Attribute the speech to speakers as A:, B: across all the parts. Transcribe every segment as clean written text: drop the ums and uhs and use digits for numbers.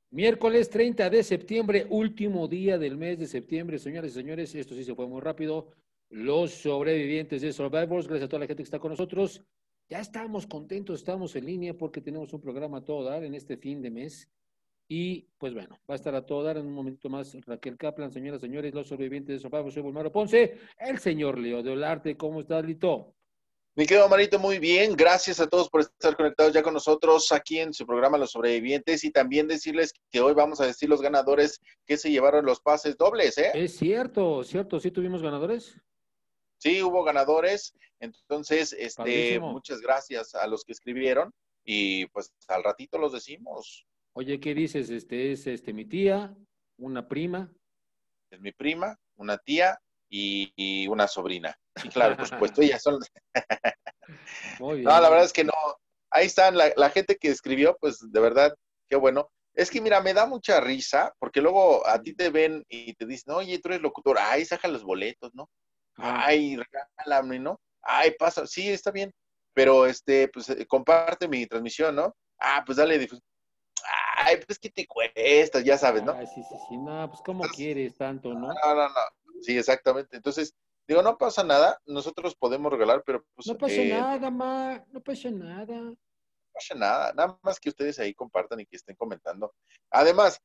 A: Miércoles 30 de septiembre, último día del mes de septiembre, señoras y señores, esto sí se fue muy rápido. Los sobrevivientes de Survivors, gracias a toda la gente que está con nosotros. Ya estamos contentos, estamos en línea porque tenemos un programa a todo dar en este fin de mes. Y pues bueno, va a estar a todo dar en un momentito más Raquel Kaplan, señoras y señores, los sobrevivientes de Survivors. Soy Bulmaro Ponce, el señor Leo de Olarte. ¿Cómo estás, Lito?
B: Mi querido Marito, muy bien. Gracias a todos por estar conectados ya con nosotros aquí en su programa Los Sobrevivientes y también decirles que hoy vamos a decir los ganadores que se llevaron los pases dobles, ¿eh?
A: Es cierto, cierto, sí tuvimos ganadores.
B: Sí, hubo ganadores. Entonces,
A: Padrísimo.
B: muchas gracias a los que escribieron y pues al ratito los decimos.
A: Oye, ¿qué dices? Es mi tía, una prima.
B: Es mi prima, una tía y una sobrina. Sí, claro, por supuesto, ellas son.
A: Muy
B: No, la verdad
A: bien.
B: es que no. Ahí están, la gente que escribió, pues de verdad, qué bueno. Es que mira, me da mucha risa, porque luego a ti te ven y te dicen, oye, tú eres locutor, ay, saca los boletos, ¿no?
A: Ajá.
B: Ay, regálame, ¿no? Ay, pasa, sí, está bien, pero pues comparte mi transmisión, ¿no? Ah, pues dale difusión. Ay, pues ¿qué te cuesta? Ya sabes, ¿no?
A: Ah, sí, sí, sí. No, pues ¿cómo
B: Entonces,
A: quieres tanto, no?
B: no, no, no. Sí, exactamente. Entonces, digo, no pasa nada, nosotros podemos regalar, pero pues
A: No pasa nada, ma. No pasa nada.
B: pasa nada, nada más que ustedes ahí compartan y que estén comentando. Además,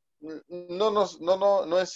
B: no es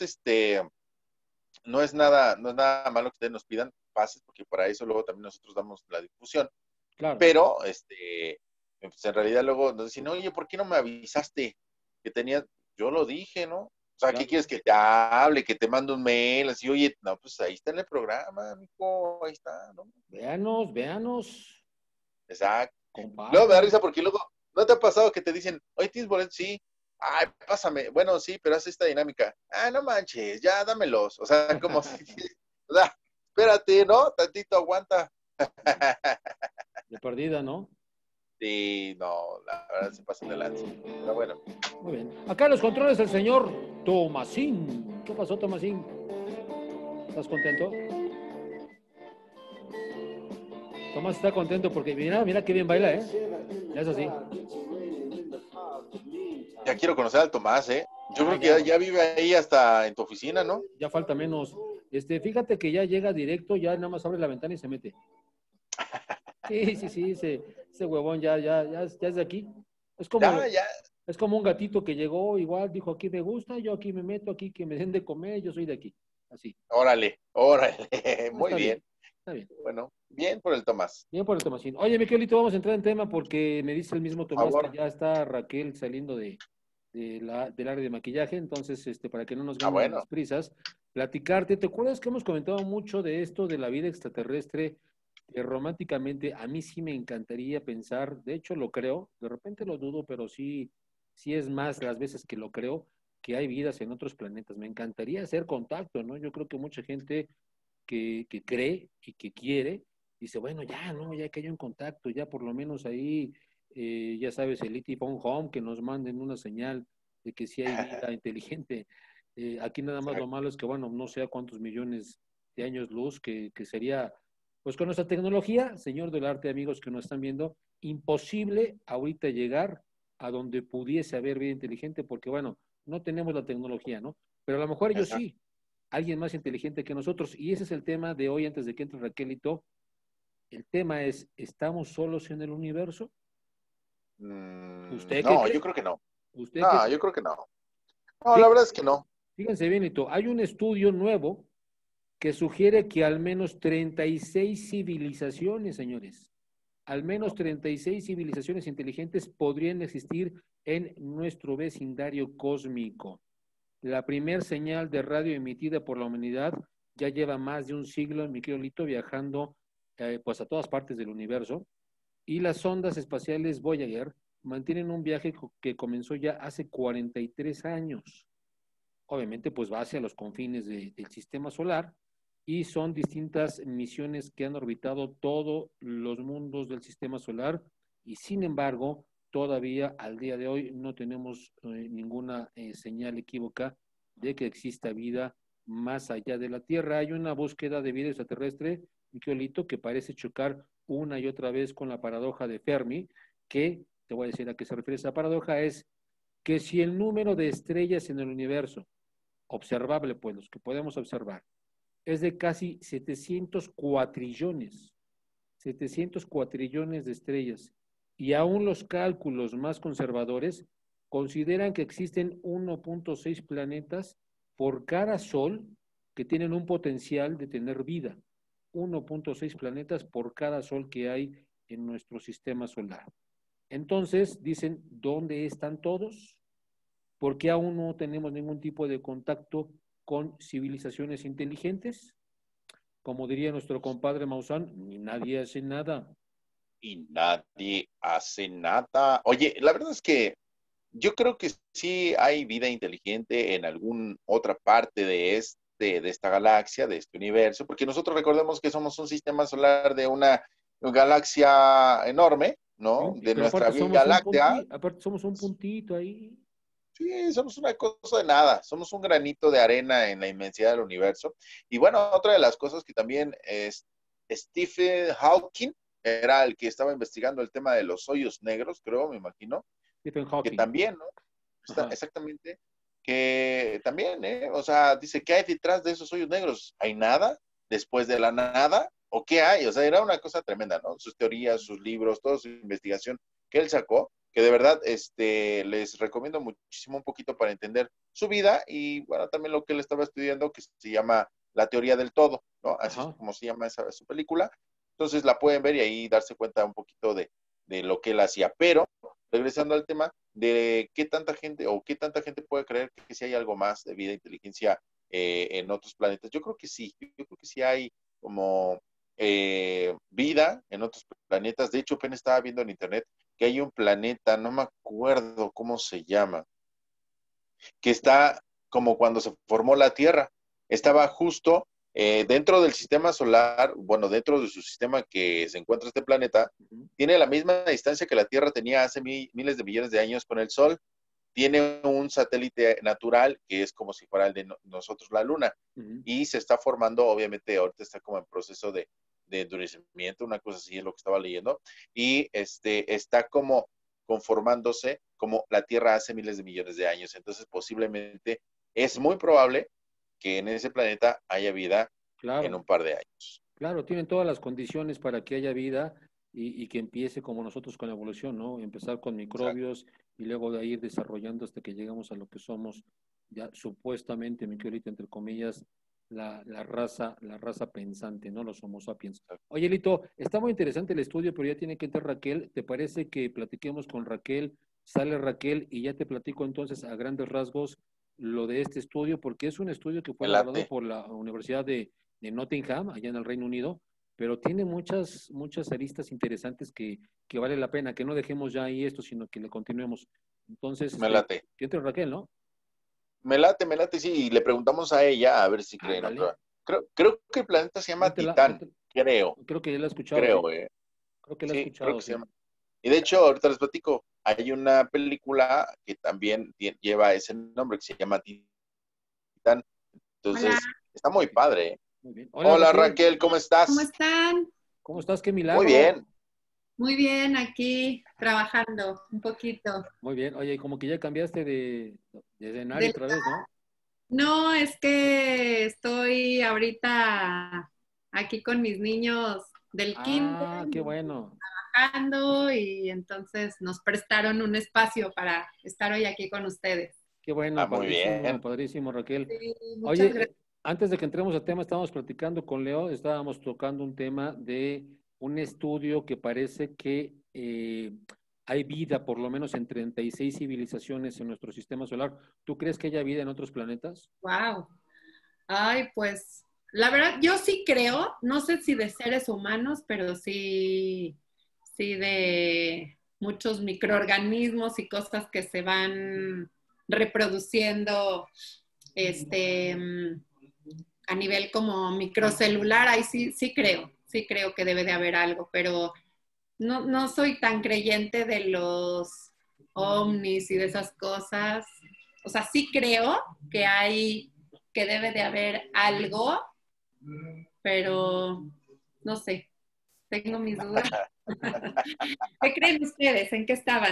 B: no es nada malo que ustedes nos pidan pases, porque para eso luego también nosotros damos la difusión,
A: Claro.
B: pero pues en realidad luego nos dicen, oye, ¿por qué no me avisaste que tenías? Yo lo dije, ¿no? O sea, ¿qué
A: Claro.
B: quieres que te hable, que te mande un mail? Así, oye, no, pues ahí está en el programa, amigo, ahí está, ¿no?
A: Véanos, véanos.
B: Exacto. Luego me da
A: Compartan.
B: risa porque luego, ¿no te ha pasado que te dicen, oye, ¿tienes boletos? Sí. Ay, pásame. Bueno, sí, pero haz esta dinámica. Ah, no manches, ya dámelos. O sea, como si, o sea, espérate, ¿no? Tantito aguanta.
A: De perdida, ¿no?
B: Sí, no, la verdad se pasan de lanza. Pero bueno.
A: Muy bien. Acá en los controles el señor Tomasín. ¿Qué pasó, Tomasín? ¿Estás contento? Tomás está contento porque mira, mira qué bien baila, ¿eh? Ya es así.
B: Ya quiero conocer al Tomás, ¿eh? Yo
A: Ya,
B: creo que
A: ya.
B: ya vive ahí hasta en tu oficina, ¿no?
A: Ya falta menos. Fíjate que ya llega directo, ya nada más abre la ventana y se mete. Sí, sí, sí, ese huevón ya es de aquí. Es como,
B: Ya, ya.
A: es como un gatito que llegó, igual dijo, aquí me gusta, yo aquí me meto, aquí que me den de comer, yo soy de aquí. Así.
B: Órale, órale.
A: Ah,
B: Muy
A: está
B: bien.
A: bien, está bien.
B: Bueno, bien por el Tomás.
A: Bien por el Tomasín. Oye, Miquelito, vamos a entrar en tema porque me dice el mismo
B: Por
A: Tomás que
B: favor.
A: ya está Raquel saliendo del área de maquillaje, entonces, para que no nos
B: Ah,
A: ganen las
B: bueno.
A: prisas, platicarte. ¿Te acuerdas que hemos comentado mucho de esto de la vida extraterrestre? Que románticamente a mí sí me encantaría pensar, de hecho lo creo, de repente lo dudo, pero sí, sí es más las veces que lo creo, que hay vidas en otros planetas. Me encantaría hacer contacto, ¿no? Yo creo que mucha gente que cree y que quiere, dice, bueno, ya, ¿no? Ya que haya un contacto, ya por lo menos ahí, ya sabes, el IT Phone Home, que nos manden una señal de que sí hay vida inteligente. Aquí nada más lo
B: Exacto.
A: malo es que, bueno, no sé a cuántos millones de años luz, que sería, pues con nuestra tecnología, señor del arte, amigos que nos están viendo, imposible ahorita llegar a donde pudiese haber vida inteligente, porque, bueno, no tenemos la tecnología, ¿no? Pero a lo mejor ellos
B: Exacto.
A: sí, alguien más inteligente que nosotros. Y ese es el tema de hoy, antes de que entre Raquelito. El tema es, ¿estamos solos en el universo? ¿Usted qué
B: No, yo
A: cree?
B: creo que no.
A: ¿Usted qué
B: No, yo
A: cree?
B: creo que no. No, la
A: Fí-
B: verdad es que no.
A: Fíjense bien, Lito, hay un estudio nuevo que sugiere que al menos 36 civilizaciones, señores, al menos 36 civilizaciones inteligentes podrían existir en nuestro vecindario cósmico. La primer señal de radio emitida por la humanidad ya lleva más de un siglo, mi querido Lito, viajando pues a todas partes del universo. Y las sondas espaciales Voyager mantienen un viaje que comenzó ya hace 43 años. Obviamente, pues va hacia los confines del sistema solar y son distintas misiones que han orbitado todos los mundos del sistema solar y sin embargo, todavía al día de hoy no tenemos ninguna señal equívoca de que exista vida más allá de la Tierra. Hay una búsqueda de vida extraterrestre, Miquelito, que parece chocar una y otra vez con la paradoja de Fermi, que te voy a decir a qué se refiere esa paradoja, es que si el número de estrellas en el universo, observable, pues los que podemos observar, es de casi 700 cuatrillones, 700 cuatrillones de estrellas, y aún los cálculos más conservadores consideran que existen 1.6 planetas por cada sol que tienen un potencial de tener vida. 1.6 planetas por cada sol que hay en nuestro sistema solar. Entonces, dicen, ¿dónde están todos? ¿Por qué aún no tenemos ningún tipo de contacto con civilizaciones inteligentes? Como diría nuestro compadre Maussan, ni nadie hace nada.
B: Y nadie hace nada. Oye, la verdad es que yo creo que sí hay vida inteligente en alguna otra parte de esta galaxia, de este universo, porque nosotros recordemos que somos un sistema solar de una galaxia enorme, ¿no?
A: Sí,
B: De
A: pero
B: nuestra
A: aparte
B: Vía Láctea.
A: somos un puntito ahí.
B: Sí, somos una cosa de nada, somos un granito de arena en la inmensidad del universo. Y bueno, otra de las cosas que también es Stephen Hawking era el que estaba investigando el tema de los hoyos negros, creo, me imagino,
A: Stephen
B: que
A: Hawking.
B: también, ¿no?
A: Ajá.
B: Exactamente, que también, O sea, dice, ¿qué hay detrás de esos hoyos negros? ¿Hay nada después de la nada? ¿O qué hay? O sea, era una cosa tremenda, ¿no? Sus teorías, sus libros, toda su investigación que él sacó, que de verdad les recomiendo muchísimo un poquito para entender su vida y, bueno, también lo que él estaba estudiando, que se llama La teoría del todo, ¿no? Así es
A: Ajá.
B: como se llama su película. Entonces la pueden ver y ahí darse cuenta un poquito de lo que él hacía. Pero, regresando al tema, de qué tanta gente o qué tanta gente puede creer que si hay algo más de vida e inteligencia en otros planetas. Yo creo que sí, yo creo que sí hay como vida en otros planetas. De hecho, apenas estaba viendo en internet que hay un planeta, no me acuerdo cómo se llama, que está como cuando se formó la Tierra. Estaba justo dentro del sistema solar, bueno, dentro de su sistema que se encuentra este planeta,
A: Uh-huh.
B: tiene la misma distancia que la Tierra tenía hace miles de millones de años con el Sol. Tiene un satélite natural que es como si fuera el de nosotros, la Luna.
A: Uh-huh.
B: Y se está formando, obviamente, ahorita está como en proceso de endurecimiento, una cosa así es lo que estaba leyendo. Y está como conformándose como la Tierra hace miles de millones de años. Entonces, posiblemente es muy probable que en ese planeta haya vida en
A: Claro,
B: un par de años.
A: claro, tienen todas las condiciones para que haya vida y que empiece como nosotros con la evolución, ¿no? Empezar con
B: Exacto.
A: microbios y luego de ahí ir desarrollando hasta que llegamos a lo que somos, ya supuestamente, mi querido, entre comillas, la raza pensante, ¿no? Los Homo sapiens. Oye, Lito, está muy interesante el estudio, pero ya tiene que entrar Raquel. ¿Te parece que platiquemos con Raquel? Sale Raquel y ya te platico entonces a grandes rasgos lo de este estudio, porque es un estudio que fue
B: Me
A: elaborado
B: late.
A: por la Universidad de Nottingham, allá en el Reino Unido, pero tiene muchas aristas interesantes que vale la pena, que no dejemos ya ahí esto, sino que le continuemos. Entonces,
B: Me late.
A: que entre Raquel, ¿no?
B: Me late, sí. Y le preguntamos a ella a ver si cree en
A: Ándale.
B: otra. Creo que el planeta se llama Titán. Creo,
A: Creo que ya la he escuchado, ¿eh?
B: creo,
A: Creo que la he
B: Sí, creo
A: escuchado,
B: que se
A: sí.
B: llama. Y de hecho, ahorita les platico, hay una película que también lleva ese nombre, que se llama Titán.
C: Hola,
B: Entonces, está muy padre, ¿eh?
A: Muy bien. Hola,
B: Hola
A: Raquel.
B: Raquel, ¿cómo
C: ¿cómo
B: estás?
C: están?
A: ¿Cómo estás? ¡Qué
B: Muy
A: milagro!
B: bien.
C: Muy bien, aquí trabajando un poquito.
A: Muy bien. Oye, como que ya cambiaste de escenario
C: Del-
A: otra vez, ¿no?
C: No, es que estoy ahorita aquí con mis niños del kinder
A: Ah, qué bueno.
C: trabajando y entonces nos prestaron un espacio para estar hoy aquí con ustedes.
A: Qué
B: Ah,
A: bueno,
B: muy
A: padrísimo,
B: bien.
A: padrísimo, Raquel.
C: Sí, muchas
A: Oye,
C: gracias.
A: antes de que entremos al tema, estábamos platicando con Leo, estábamos tocando un tema de un estudio que parece que hay vida, por lo menos en 36 civilizaciones en nuestro sistema solar. ¿Tú crees que haya vida en otros planetas?
C: Wow. Ay, pues la verdad, yo sí creo, no sé si de seres humanos, pero sí de muchos microorganismos y cosas que se van reproduciendo a nivel como microcelular, ahí sí creo que debe de haber algo, pero no soy tan creyente de los ovnis y de esas cosas. O sea, sí creo que que debe de haber algo, pero no sé, tengo mis dudas. ¿Qué creen ustedes? ¿En qué estaban?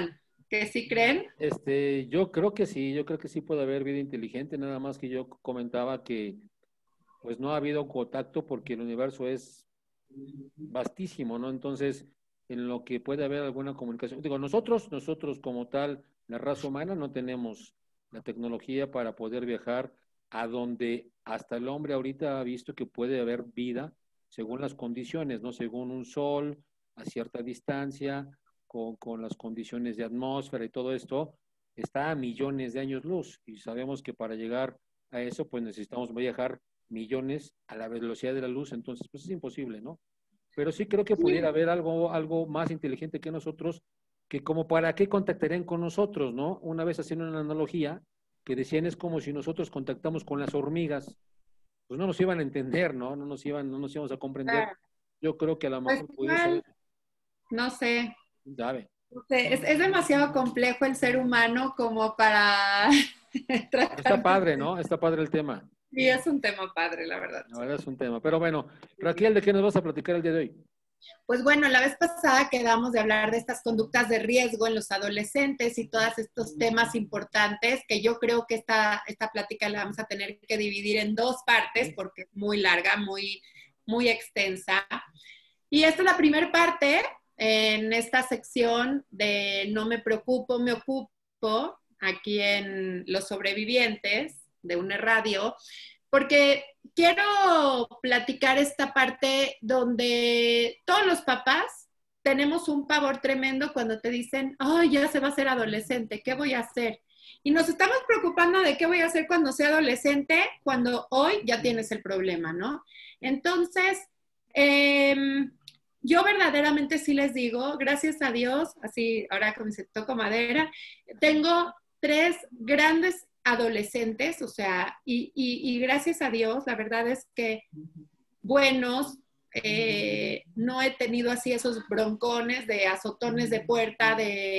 C: ¿Que sí creen?
A: Yo creo que sí puede haber vida inteligente, nada más que yo comentaba que pues no ha habido contacto porque el universo es vastísimo, ¿no? Entonces, en lo que puede haber alguna comunicación, digo, nosotros como tal, la raza humana, no tenemos la tecnología para poder viajar a donde hasta el hombre ahorita ha visto que puede haber vida según las condiciones, ¿no? Según un sol, a cierta distancia, con las condiciones de atmósfera y todo esto, está a millones de años luz y sabemos que para llegar a eso, pues necesitamos viajar millones a la velocidad de la luz, entonces pues es imposible, ¿no? Pero sí creo que pudiera haber algo más inteligente que nosotros, que como para qué contactarían con nosotros, ¿no? Una vez haciendo una analogía, que decían es como si nosotros contactamos con las hormigas, pues no nos iban a entender, ¿no? No nos íbamos a comprender.
C: Claro.
A: Yo creo que a lo
C: Pues
A: mejor pudiese,
C: igual, no sé.
A: sabe.
C: No sé, es demasiado complejo el ser humano como para
A: Está
C: tratar de...
A: padre, ¿no? Está padre el tema.
C: Sí, es un tema padre, la verdad.
A: La verdad es un tema. Pero bueno, Raquel, ¿de qué nos vas a platicar el día de hoy?
C: Pues bueno, la vez pasada quedamos de hablar de estas conductas de riesgo en los adolescentes y todos estos temas importantes que yo creo que esta plática la vamos a tener que dividir en dos partes porque es muy larga, muy extensa. Y esta es la primera parte en esta sección de No me preocupo, me ocupo, aquí en Los Sobrevivientes de UNE Radio, porque quiero platicar esta parte donde todos los papás tenemos un pavor tremendo cuando te dicen, ay, ya se va a ser adolescente, ¿qué voy a hacer? Y nos estamos preocupando de qué voy a hacer cuando sea adolescente, cuando hoy ya tienes el problema, ¿no? Entonces, yo verdaderamente sí les digo, gracias a Dios, así ahora como se toco madera, tengo 3 grandes adolescentes, o sea, y gracias a Dios, la verdad es que buenos, no he tenido así esos broncones de azotones de puerta,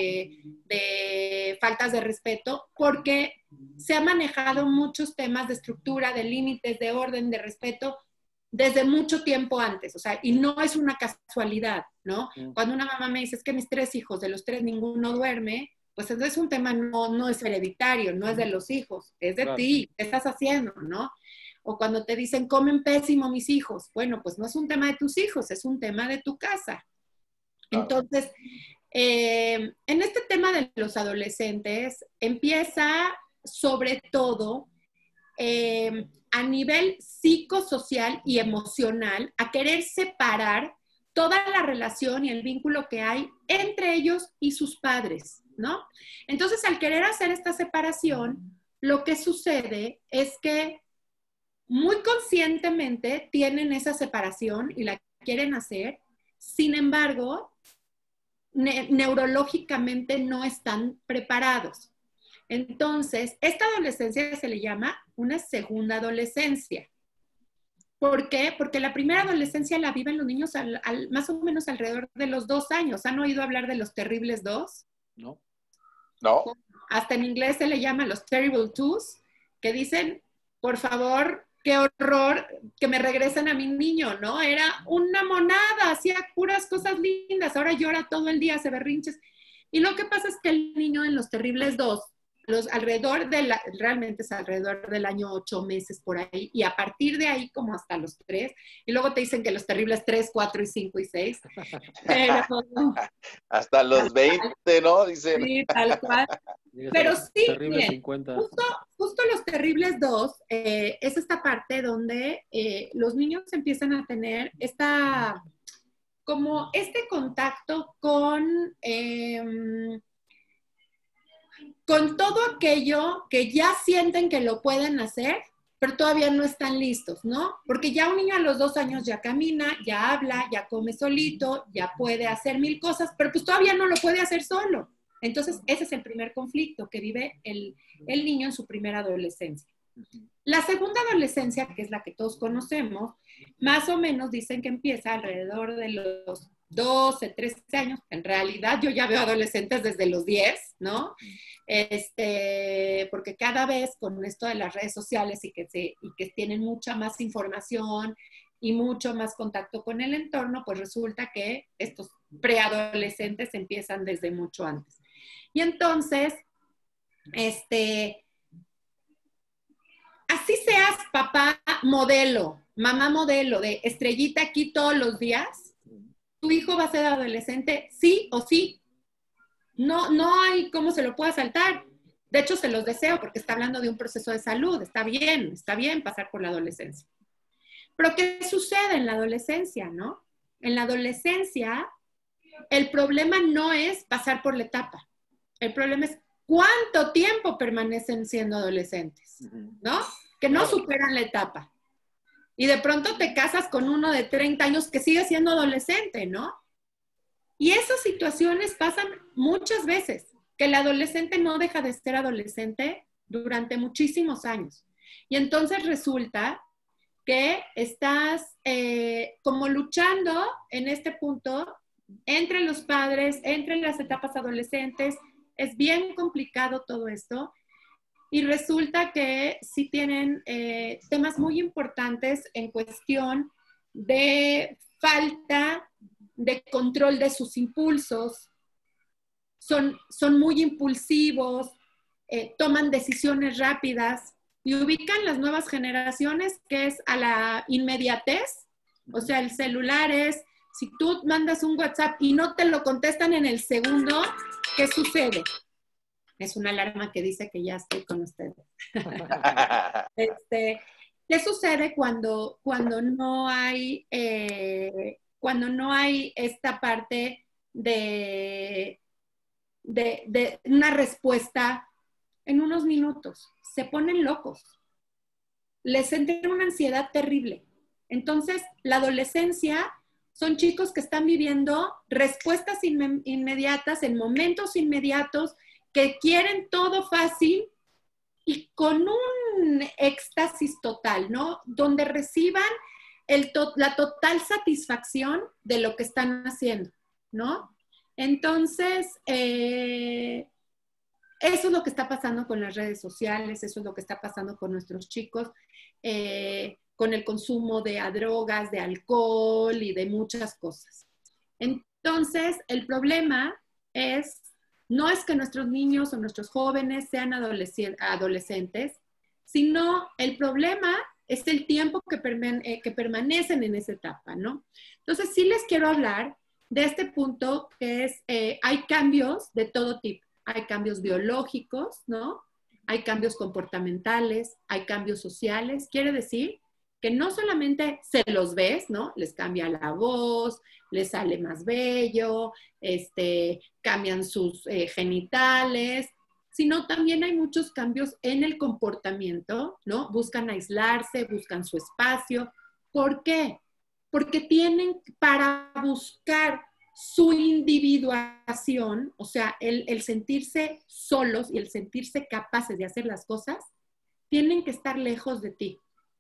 C: de faltas de respeto, porque se han manejado muchos temas de estructura, de límites, de orden, de respeto, desde mucho tiempo antes, o sea, y no es una casualidad, ¿no? Cuando una mamá me dice, es que mis 3 hijos, de los 3 ninguno duerme, pues entonces un tema no es hereditario, no es de los hijos, es de
A: Claro.
C: ti, ¿qué estás haciendo, no? O cuando te dicen, comen pésimo mis hijos, bueno, pues no es un tema de tus hijos, es un tema de tu casa. Entonces, en este tema de los adolescentes, empieza sobre todo a nivel psicosocial y emocional a querer separar toda la relación y el vínculo que hay entre ellos y sus padres, ¿no? Entonces, al querer hacer esta separación, lo que sucede es que muy conscientemente tienen esa separación y la quieren hacer, sin embargo, neurológicamente no están preparados. Entonces, esta adolescencia se le llama una segunda adolescencia. ¿Por qué? Porque la primera adolescencia la viven los niños más o menos alrededor de los 2 años. ¿Han oído hablar de los terribles 2?
A: No.
B: No.
C: Hasta en inglés se le llama los terrible twos, que dicen, por favor, qué horror que me regresen a mi niño, ¿no? Era una monada, hacía puras cosas lindas, ahora llora todo el día, hace berrinches. Y lo que pasa es que el niño en los terribles 2, realmente es alrededor del año 8 meses por ahí, y a partir de ahí como hasta los 3, y luego te dicen que los terribles 3, 4 y 5 y 6, pero
B: hasta los 20, ¿no? Dicen.
C: Sí, tal cual. Pero sí, miren,
A: 50.
C: justo los terribles 2 es esta parte donde los niños empiezan a tener como este contacto con todo aquello que ya sienten que lo pueden hacer, pero todavía no están listos, ¿no? Porque ya un niño a los 2 años ya camina, ya habla, ya come solito, ya puede hacer 1000 cosas, pero pues todavía no lo puede hacer solo. Entonces, ese es el primer conflicto que vive el niño en su primera adolescencia. La segunda adolescencia, que es la que todos conocemos, más o menos dicen que empieza alrededor de los 12, 13 años. En realidad yo ya veo adolescentes desde los 10, ¿no? Porque cada vez con esto de las redes sociales y que tienen mucha más información y mucho más contacto con el entorno, pues resulta que estos preadolescentes empiezan desde mucho antes. Y entonces, así seas papá modelo, mamá modelo, de estrellita aquí todos los días, tu hijo va a ser adolescente sí o sí. No hay cómo se lo pueda saltar. De hecho, se los deseo porque está hablando de un proceso de salud. Está bien pasar por la adolescencia. Pero ¿qué sucede en la adolescencia, no? En la adolescencia, el problema no es pasar por la etapa. El problema es cuánto tiempo permanecen siendo adolescentes, ¿no? Que no superan la etapa. Y de pronto te casas con uno de 30 años que sigue siendo adolescente, ¿no? Y esas situaciones pasan muchas veces, que el adolescente no deja de ser adolescente durante muchísimos años. Y entonces resulta que estás como luchando en este punto entre los padres, entre las etapas adolescentes. Es bien complicado todo esto. Y resulta que sí tienen temas muy importantes en cuestión de falta de control de sus impulsos, son muy impulsivos, toman decisiones rápidas y ubican las nuevas generaciones, que es a la inmediatez. O sea, el celular es, si tú mandas un WhatsApp y no te lo contestan en el segundo, ¿qué sucede? Es una alarma que dice que ya estoy con ustedes. ¿Qué sucede cuando no hay esta parte de una respuesta en unos minutos? Se ponen locos. Les entra una ansiedad terrible. Entonces, la adolescencia son chicos que están viviendo respuestas inmediatas en momentos inmediatos, que quieren todo fácil y con un éxtasis total, ¿no? Donde reciban la total satisfacción de lo que están haciendo, ¿no? Entonces, eso es lo que está pasando con las redes sociales, eso es lo que está pasando con nuestros chicos, con el consumo de drogas, de alcohol y de muchas cosas. Entonces, el problema no es que nuestros niños o nuestros jóvenes sean adolescentes, sino el problema es el tiempo que permanecen en esa etapa, ¿no? Entonces, sí les quiero hablar de este punto que es, hay cambios de todo tipo. Hay cambios biológicos, ¿no? Hay cambios comportamentales, hay cambios sociales. Quiere decir que no solamente se los ves, ¿no? Les cambia la voz, les sale más bello, cambian sus genitales, sino también hay muchos cambios en el comportamiento, ¿no? Buscan aislarse, buscan su espacio. ¿Por qué? Porque tienen, para buscar su individuación, o sea, el sentirse solos y el sentirse capaces de hacer las cosas, tienen que estar lejos de ti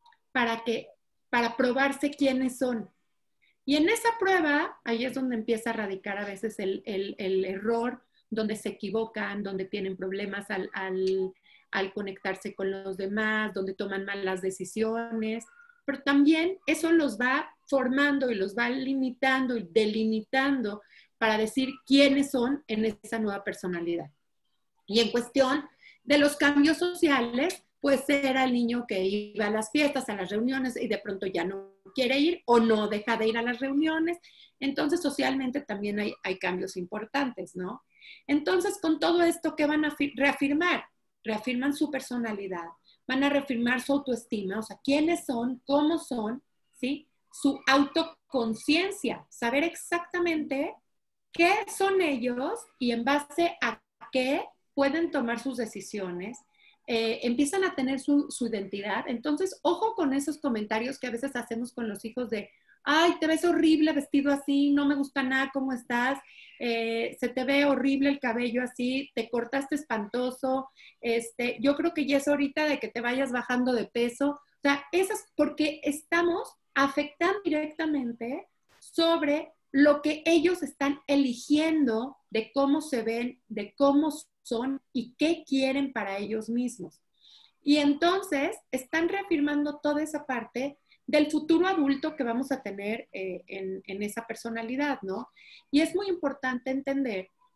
C: para probarse quiénes son. Y en esa prueba, ahí es donde empieza a radicar a veces el error, donde se equivocan, donde tienen problemas al conectarse con los demás, donde toman malas decisiones, pero también eso los va formando y los va limitando y delimitando para decir quiénes son en esa nueva personalidad. Y en cuestión de los cambios sociales, pues era el niño que iba a las fiestas, a las reuniones y de pronto ya no quiere ir o no deja de ir a las reuniones. Entonces, socialmente también hay cambios importantes, ¿no? Entonces, con todo esto, ¿qué van a reafirmar? Reafirman su personalidad, van a reafirmar su autoestima, o sea, quiénes son, cómo son, ¿sí? Su autoconciencia, saber exactamente qué son ellos y en base a qué pueden tomar sus decisiones, empiezan a tener su identidad. Entonces, ojo con esos comentarios que a veces hacemos con los hijos de, ay, te ves horrible vestido así, no me gusta nada cómo estás, se te ve horrible el cabello así, te cortaste espantoso, yo creo que ya es ahorita de que te vayas bajando de peso. O sea, eso es porque estamos afectando directamente sobre lo que ellos están eligiendo de cómo se ven, de cómo son y qué quieren para ellos mismos. Y entonces están reafirmando toda esa parte del futuro adulto que vamos a tener en esa personalidad, ¿no? Y es muy importante entender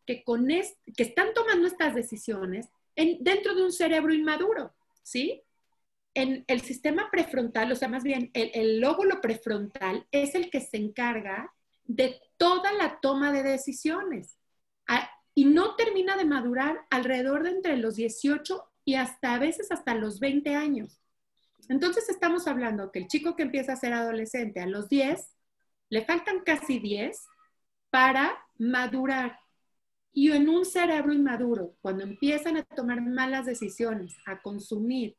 C: que, que están tomando estas decisiones dentro de un cerebro inmaduro, ¿sí? En el sistema prefrontal, o sea, más bien el lóbulo prefrontal es el que se encarga de toda la toma de decisiones y no termina de madurar alrededor de entre los 18 y hasta a veces hasta los 20 años. Entonces estamos hablando que el chico que empieza a ser adolescente a los 10, le faltan casi 10 para madurar. Y en un cerebro inmaduro, cuando empiezan a tomar malas decisiones, a consumir,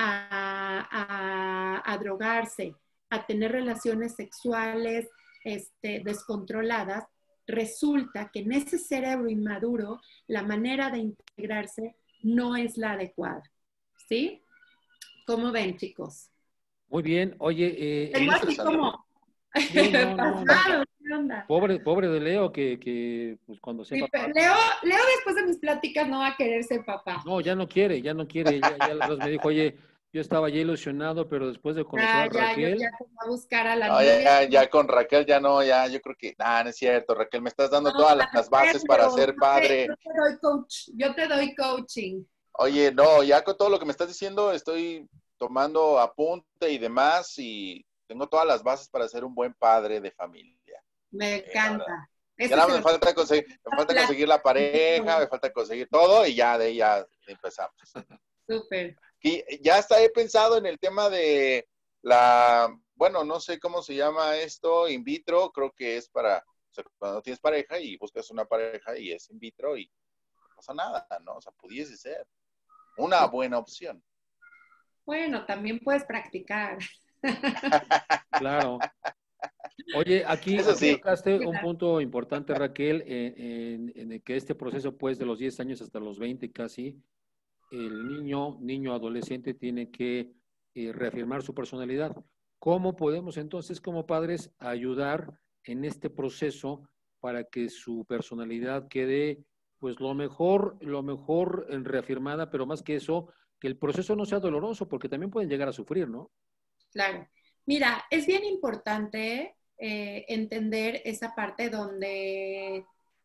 C: a drogarse, a tener relaciones sexuales descontroladas, resulta que en ese cerebro inmaduro la manera de integrarse no es la adecuada. ¿Sí? ¿Cómo ven, chicos?
A: Muy bien. Oye,
C: tengo así como
A: sí,
C: pasado, ¿qué onda?
A: Pobre de Leo que pues cuando sea papá.
C: Leo después de mis pláticas no va a querer ser papá.
A: No, ya no quiere. Ya la otra vez me dijo, oye, yo estaba ya ilusionado, pero después de conocer a Raquel.
C: Yo ya te voy a buscar a la
B: no,
C: niña.
B: ya con Raquel ya no, yo creo que, no es cierto, Raquel, me estás dando todas las bases para ser padre.
C: Yo te doy coaching.
B: Oye, no, ya con todo lo que me estás diciendo estoy tomando apunte y demás y tengo todas las bases para ser un buen padre de familia.
C: Me encanta.
B: Ya nada me falta conseguir la pareja, me falta conseguir todo y ya de ahí ya empezamos.
C: Súper.
B: Y ya hasta he pensado en el tema de bueno, no sé cómo se llama esto, in vitro, creo que es para, o sea, cuando tienes pareja y buscas una pareja y es in vitro y no pasa nada, ¿no? O sea, pudiese ser una buena opción.
C: Bueno, también puedes practicar.
A: Claro. Oye, aquí tocaste un punto importante, Raquel, en el que este proceso, pues, de los 10 años hasta los 20 casi, el niño adolescente tiene que reafirmar su personalidad. ¿Cómo podemos entonces, como padres, ayudar en este proceso para que su personalidad quede, pues, lo mejor reafirmada, pero más que eso, que el proceso no sea doloroso, porque también pueden llegar a sufrir, ¿no?
C: Claro. Mira, es bien importante entender esa parte donde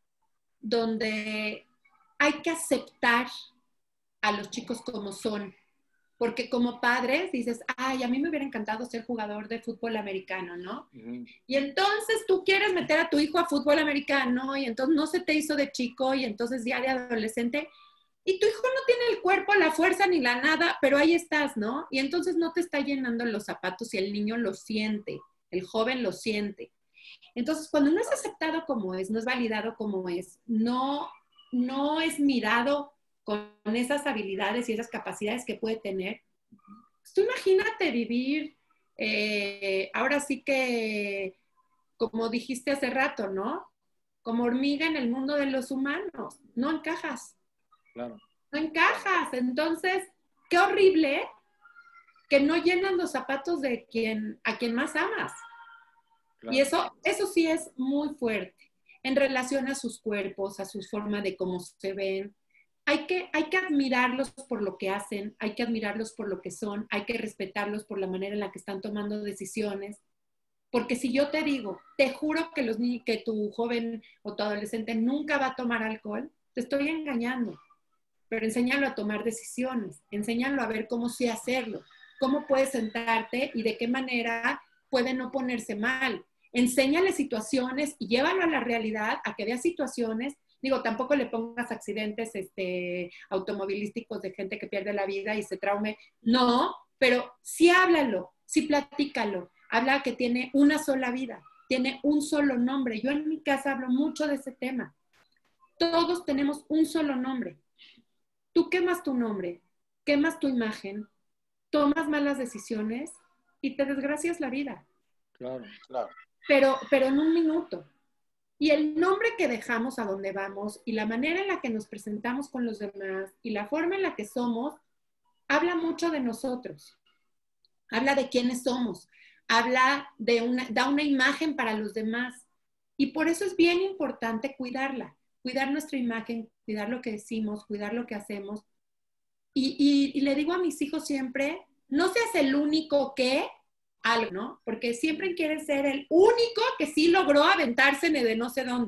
C: hay que aceptar a los chicos como son. Porque como padres dices, ay, a mí me hubiera encantado ser jugador de fútbol americano, ¿no? Uh-huh. Y entonces tú quieres meter a tu hijo a fútbol americano y entonces no se te hizo de chico y entonces ya de adolescente y tu hijo no tiene el cuerpo, la fuerza ni la nada, pero ahí estás, ¿no? Y entonces no te está llenando los zapatos y el niño lo siente, el joven lo siente. Entonces cuando no es aceptado como es, no es validado como es, no es mirado con esas habilidades y esas capacidades que puede tener, pues tú imagínate vivir, ahora sí que, como dijiste hace rato, ¿no? Como hormiga en el mundo de los humanos, no encajas.
A: Claro.
C: No encajas, entonces, qué horrible que no llenan los zapatos de a quien más amas. Claro. Y eso sí es muy fuerte, en relación a sus cuerpos, a su forma de cómo se ven. Hay que admirarlos por lo que hacen, hay que admirarlos por lo que son, hay que respetarlos por la manera en la que están tomando decisiones. Porque si yo te digo, te juro que tu joven o tu adolescente nunca va a tomar alcohol, te estoy engañando. Pero enséñalo a tomar decisiones, enséñalo a ver cómo sí hacerlo, cómo puedes sentarte y de qué manera puede no ponerse mal. Enséñale situaciones y llévalo a la realidad, a que vea situaciones. Digo, tampoco le pongas accidentes automovilísticos de gente que pierde la vida y se traume. No, pero sí háblalo, sí platícalo. Habla que tiene una sola vida, tiene un solo nombre. Yo en mi casa hablo mucho de ese tema. Todos tenemos un solo nombre. Tú quemas tu nombre, quemas tu imagen, tomas malas decisiones y te desgracias la vida.
A: Claro.
C: Pero en un minuto. Y el nombre que dejamos a donde vamos y la manera en la que nos presentamos con los demás y la forma en la que somos, habla mucho de nosotros. Habla de quiénes somos. Da una imagen para los demás. Y por eso es bien importante cuidarla. Cuidar nuestra imagen, cuidar lo que decimos, cuidar lo que hacemos. Y le digo a mis hijos siempre, no seas el único que algo, ¿no? Porque siempre quieren ser el único que sí logró aventarse de no sé dónde.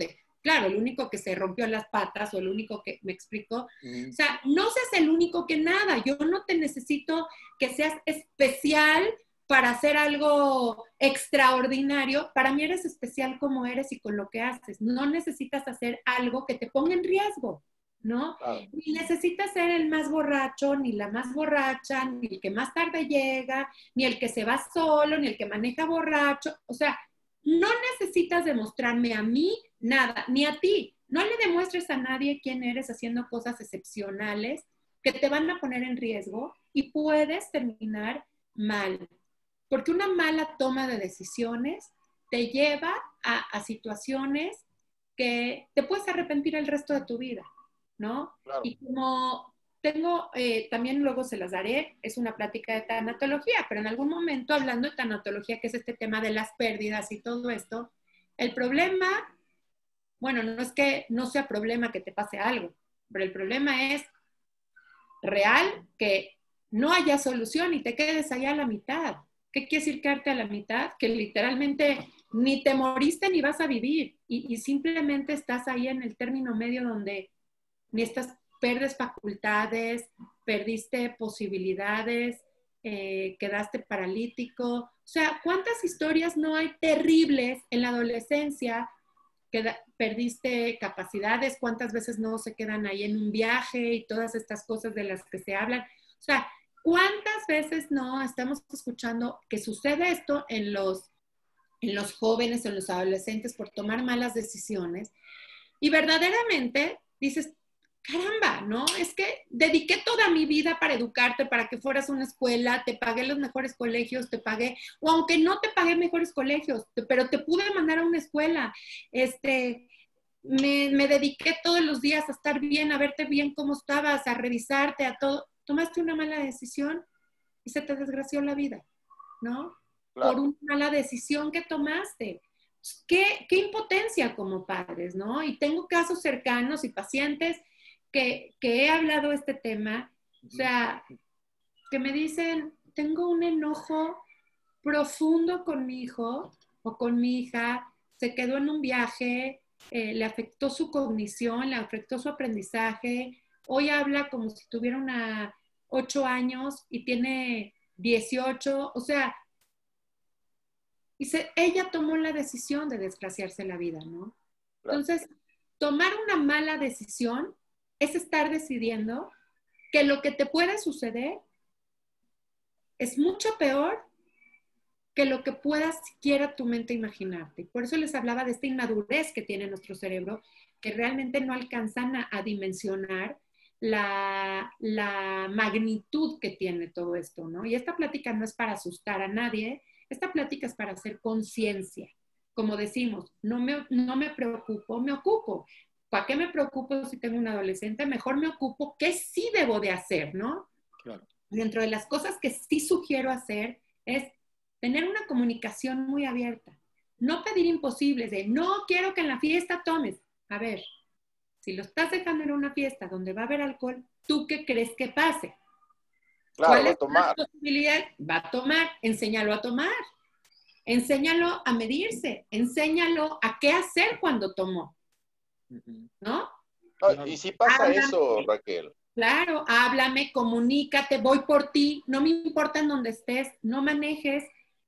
C: claro, el único que se rompió las patas o el único que, ¿me explico?
A: Ujú.
C: O sea, no seas el único que nada. Yo no te necesito que seas especial para hacer algo extraordinario. Para mí eres especial como eres y con lo que haces. No necesitas hacer algo que te ponga en riesgo, ¿no?
B: Claro.
C: Ni necesitas ser el más borracho, ni la más borracha, ni el que más tarde llega, ni el que se va solo, ni el que maneja borracho. O sea, no necesitas demostrarme a mí nada, ni a ti. No le demuestres a nadie quién eres haciendo cosas excepcionales que te van a poner en riesgo y puedes terminar mal. Porque una mala toma de decisiones te lleva a situaciones que te puedes arrepentir el resto de tu vida, ¿no?
B: Claro.
C: Y como tengo, también luego se las daré, es una plática de tanatología, pero en algún momento hablando de tanatología, que es este tema de las pérdidas y todo esto, el problema, bueno, no es que no sea problema que te pase algo, pero el problema es real que no haya solución y te quedes allá a la mitad. ¿Qué quiere decir quedarte a la mitad? Que literalmente ni te moriste ni vas a vivir y simplemente estás ahí en el término medio donde ni estás, perdes facultades, perdiste posibilidades, quedaste paralítico. O sea, ¿cuántas historias no hay terribles en la adolescencia? Perdiste capacidades, cuántas veces no se quedan ahí en un viaje y todas estas cosas de las que se hablan. O sea, ¿cuántas veces no estamos escuchando que sucede esto en los jóvenes, en los adolescentes por tomar malas decisiones? Y verdaderamente dices, caramba, ¿no? Es que dediqué toda mi vida para educarte, para que fueras a una escuela, te pagué los mejores colegios, te pagué, o aunque no te pagué mejores colegios, pero te pude mandar a una escuela. Me dediqué todos los días a estar bien, a verte bien cómo estabas, a revisarte, a todo. Tomaste una mala decisión y se te desgració la vida, ¿no?
B: Claro.
C: Por una mala decisión que tomaste. Qué impotencia como padres, ¿no? Y tengo casos cercanos y pacientes que he hablado este tema, o sea, que me dicen, tengo un enojo profundo con mi hijo o con mi hija, se quedó en un viaje, le afectó su cognición, le afectó su aprendizaje, hoy habla como si tuviera 8 años y tiene 18, o sea, ella tomó la decisión de desgraciarse la vida, ¿no?
B: Claro.
C: Entonces, tomar una mala decisión es estar decidiendo que lo que te puede suceder es mucho peor que lo que puedas siquiera tu mente imaginarte. Por eso les hablaba de esta inmadurez que tiene nuestro cerebro, que realmente no alcanzan a dimensionar la magnitud que tiene todo esto, ¿no? Y esta plática no es para asustar a nadie, esta plática es para hacer conciencia. Como decimos, no me preocupo, me ocupo. ¿Para qué me preocupo si tengo un adolescente? Mejor me ocupo qué sí debo de hacer, ¿no?
A: Claro.
C: Dentro de las cosas que sí sugiero hacer es tener una comunicación muy abierta. No pedir imposibles de, no quiero que en la fiesta tomes. A ver, si lo estás dejando en una fiesta donde va a haber alcohol, ¿tú qué crees que pase?
B: Claro,
C: ¿Cuál
B: va a
C: es
B: tomar.
C: la posibilidad? Va a tomar, enséñalo a tomar. Enséñalo a medirse, enséñalo a qué hacer cuando tomó,
A: Ujú.
C: ¿no?
B: No, y si pasa
C: Háblame,
B: eso, Raquel.
C: claro, háblame, comunícate, voy por ti, no me importa en dónde estés, no manejes,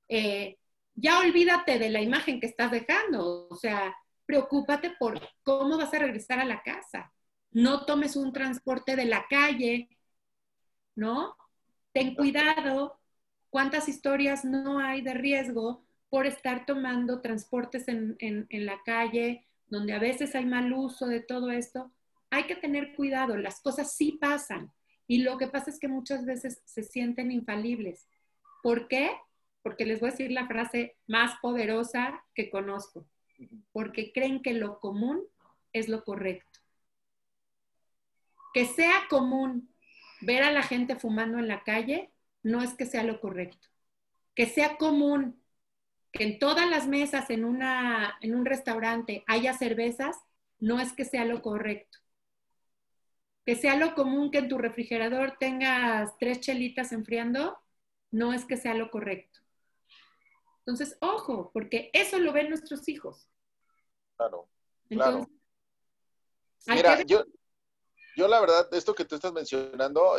C: ya olvídate de la imagen que estás dejando, o sea, preocúpate por cómo vas a regresar a la casa, no tomes un transporte de la calle, ¿no? Ten cuidado, cuántas historias no hay de riesgo por estar tomando transportes en la calle, donde a veces hay mal uso de todo esto. Hay que tener cuidado, las cosas sí pasan. Y lo que pasa es que muchas veces se sienten infalibles. ¿Por qué? Porque les voy a decir la frase más poderosa que conozco. Porque creen que lo común es lo correcto. Que sea común ver a la gente fumando en la calle no es que sea lo correcto. Que sea común que en todas las mesas en un restaurante haya cervezas no es que sea lo correcto. Que sea lo común que en tu refrigerador tengas 3 chelitas enfriando no es que sea lo correcto. Entonces, ojo, porque eso lo ven nuestros hijos.
B: Claro,
C: Entonces,
B: claro. Mira, yo la verdad, esto que tú estás mencionando,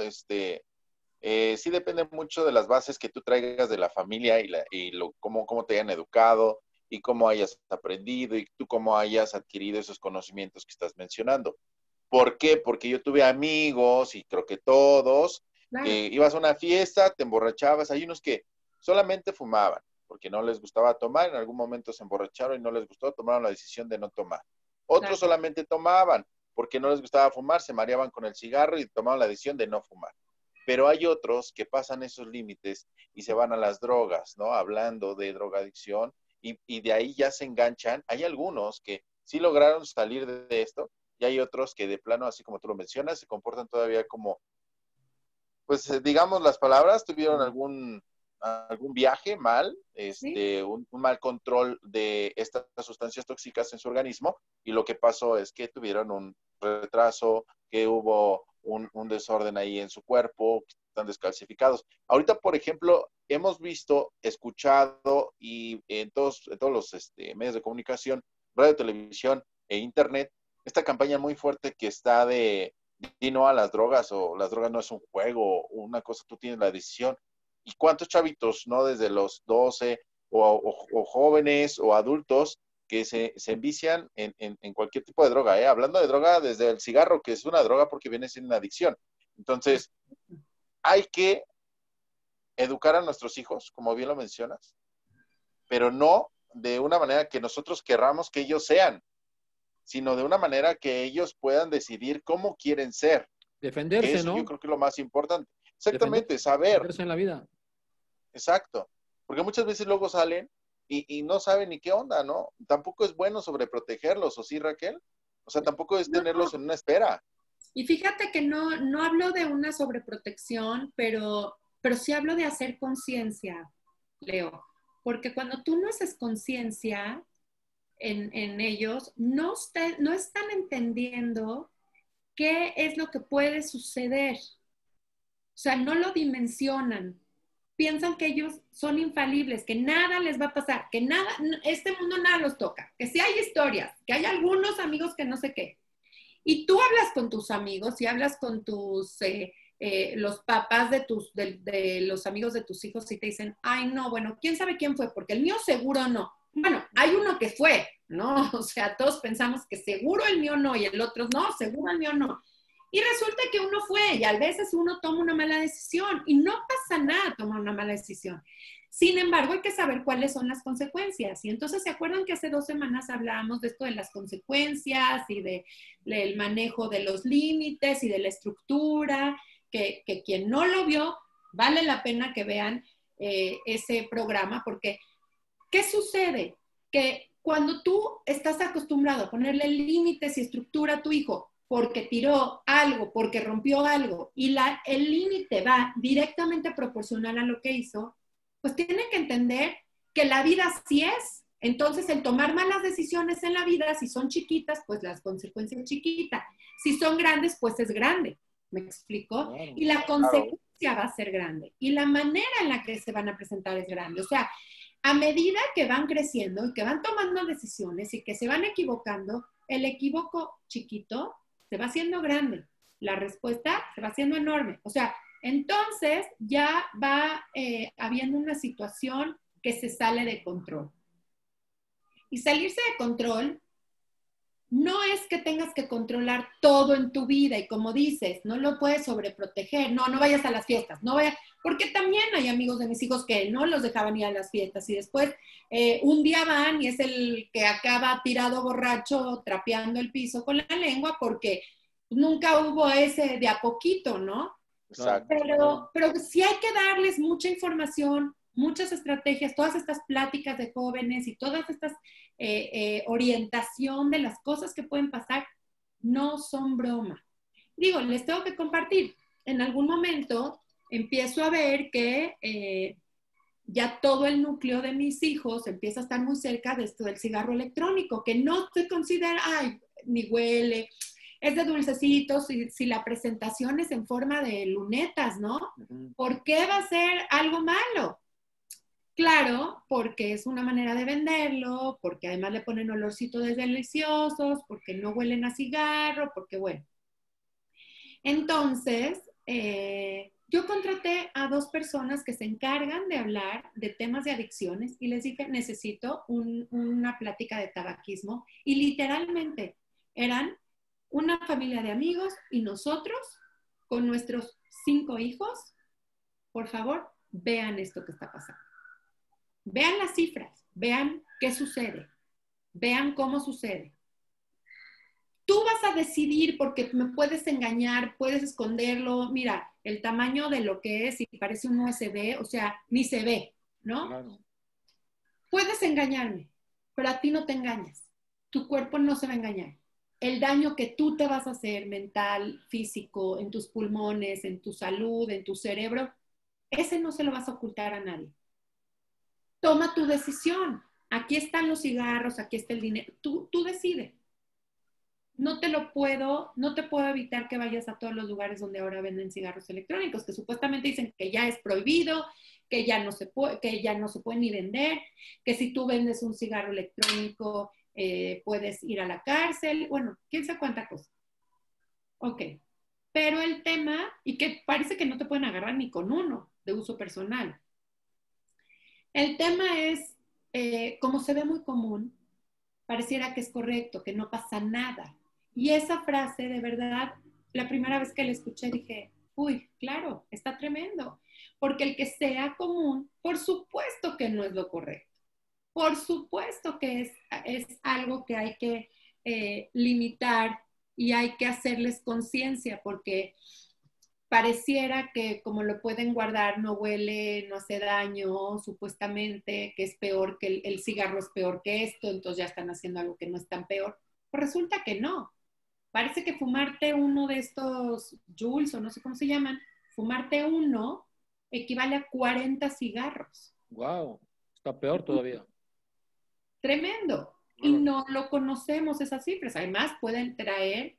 B: sí depende mucho de las bases que tú traigas de la familia cómo te hayan educado y cómo hayas aprendido y tú cómo hayas adquirido esos conocimientos que estás mencionando. ¿Por qué? Porque yo tuve amigos y creo que todos,
C: Claro.
B: que ibas a una fiesta, te emborrachabas, hay unos que solamente fumaban porque no les gustaba tomar, en algún momento se emborracharon y no les gustó, tomaron la decisión de no tomar. Otros
C: Claro.
B: solamente tomaban porque no les gustaba fumar, se mareaban con el cigarro y tomaron la decisión de no fumar. Pero hay otros que pasan esos límites y se van a las drogas, ¿no? Hablando de drogadicción y de ahí ya se enganchan. Hay algunos que sí lograron salir de esto y hay otros que de plano, así como tú lo mencionas, se comportan todavía como, pues digamos las palabras, tuvieron algún viaje mal,
C: Sí.
B: un mal control de estas sustancias tóxicas en su organismo y lo que pasó es que tuvieron un retraso, que hubo un desorden ahí en su cuerpo, que están descalcificados. Ahorita, por ejemplo, hemos visto, escuchado y en todos los medios de comunicación, radio, televisión e internet, esta campaña muy fuerte que está de no a las drogas o las drogas no es un juego, una cosa, tú tienes la decisión. ¿Y cuántos chavitos, no desde los 12 o jóvenes o adultos que se envician en cualquier tipo de droga? Hablando de droga, desde el cigarro, que es una droga porque viene siendo una adicción. Entonces, hay que educar a nuestros hijos, como bien lo mencionas, pero no de una manera que nosotros querramos que ellos sean, sino de una manera que ellos puedan decidir cómo quieren ser.
A: Defenderse,
B: Eso yo
A: ¿no?
B: creo que es lo más importante. Exactamente, saber.
A: Defenderse en la vida.
B: Exacto. Porque muchas veces luego salen y no saben ni qué onda, ¿no? Tampoco es bueno sobreprotegerlos, ¿o sí, Raquel? O sea, tampoco es
C: No.
B: tenerlos en una espera.
C: Y fíjate que no hablo de una sobreprotección, pero sí hablo de hacer conciencia, Leo. Porque cuando tú no haces conciencia en ellos, no están entendiendo qué es lo que puede suceder. O sea, no lo dimensionan. Piensan que ellos son infalibles, que nada les va a pasar, que nada, este mundo nada los toca, que sí hay historias, que hay algunos amigos que no sé qué. Y tú hablas con tus amigos y hablas con los papás de los amigos de tus hijos y te dicen, ay, no, bueno, quién sabe quién fue, porque el mío seguro no. Bueno, hay uno que fue, ¿no? O sea, todos pensamos que seguro el mío no y el otro no, seguro el mío no. Y resulta que uno fue y a veces uno toma una mala decisión y no pasa nada tomar una mala decisión. Sin embargo, hay que saber cuáles son las consecuencias. Y entonces, ¿se acuerdan que hace 2 semanas hablábamos de esto de las consecuencias y del manejo de los límites y de la estructura? Que quien no lo vio, vale la pena que vean ese programa, porque ¿qué sucede? Que cuando tú estás acostumbrado a ponerle límites y estructura a tu hijo porque tiró algo, porque rompió algo, y el límite va directamente proporcional a lo que hizo, pues tiene que entender que la vida así es. Entonces, el tomar malas decisiones en la vida, si son chiquitas, pues las consecuencias chiquitas. Si son grandes, pues es grande. ¿Me explico?
A: Claro.
C: Y la consecuencia va a ser grande. Y la manera en la que se van a presentar es grande. O sea, a medida que van creciendo y que van tomando decisiones y que se van equivocando, el equívoco chiquito se va haciendo grande. La respuesta se va haciendo enorme. O sea, entonces ya va habiendo una situación que se sale de control. Y salirse de control no es que tengas que controlar todo en tu vida y como dices, no lo puedes sobreproteger, no vayas a las fiestas, no vayas, porque también hay amigos de mis hijos que no los dejaban ir a las fiestas y después un día van y es el que acaba tirado borracho trapeando el piso con la lengua porque nunca hubo ese de a poquito, ¿no?
B: Exacto.
C: Pero sí hay que darles mucha información, muchas estrategias, todas estas pláticas de jóvenes y todas estas orientación de las cosas que pueden pasar, no son broma. Digo, les tengo que compartir. En algún momento empiezo a ver que ya todo el núcleo de mis hijos empieza a estar muy cerca de esto del cigarro electrónico, que no se considera, ay, ni huele, es de dulcecitos, si la presentación es en forma de lunetas, ¿no? ¿Por qué va a ser algo malo? Claro, porque es una manera de venderlo, porque además le ponen olorcitos deliciosos, porque no huelen a cigarro, porque bueno. Entonces, yo contraté a 2 personas que se encargan de hablar de temas de adicciones y les dije, necesito una plática de tabaquismo. Y literalmente eran una familia de amigos y nosotros con nuestros 5 hijos. Por favor, vean esto que está pasando. Vean las cifras, vean qué sucede, vean cómo sucede. Tú vas a decidir porque me puedes engañar, puedes esconderlo. Mira, el tamaño de lo que es y parece un USB, o sea, ni se ve, ¿no?
A: Claro.
C: Puedes engañarme, pero a ti no te engañas. Tu cuerpo no se va a engañar. El daño que tú te vas a hacer mental, físico, en tus pulmones, en tu salud, en tu cerebro, ese no se lo vas a ocultar a nadie. Toma tu decisión. Aquí están los cigarros, aquí está el dinero. Tú decides. No te puedo evitar que vayas a todos los lugares donde ahora venden cigarros electrónicos, que supuestamente dicen que ya es prohibido, que ya no se puede ni vender, que si tú vendes un cigarro electrónico puedes ir a la cárcel. Bueno, quién sabe cuánta cosa. Ok. Pero el tema, y que parece que no te pueden agarrar ni con uno de uso personal. El tema es, como se ve muy común, pareciera que es correcto, que no pasa nada. Y esa frase, de verdad, la primera vez que la escuché dije, uy, claro, está tremendo. Porque el que sea común, por supuesto que no es lo correcto. Por supuesto que es algo que hay que limitar y hay que hacerles conciencia, porque pareciera que como lo pueden guardar, no huele, no hace daño, supuestamente, que es peor, que el cigarro es peor que esto, entonces ya están haciendo algo que no es tan peor. Pues resulta que no. Parece que fumarte uno de estos Juuls, o no sé cómo se llaman, fumarte uno equivale a 40 cigarros.
A: Wow, está peor todavía.
C: Tremendo. Y no lo conocemos esas cifras. Además, pueden traer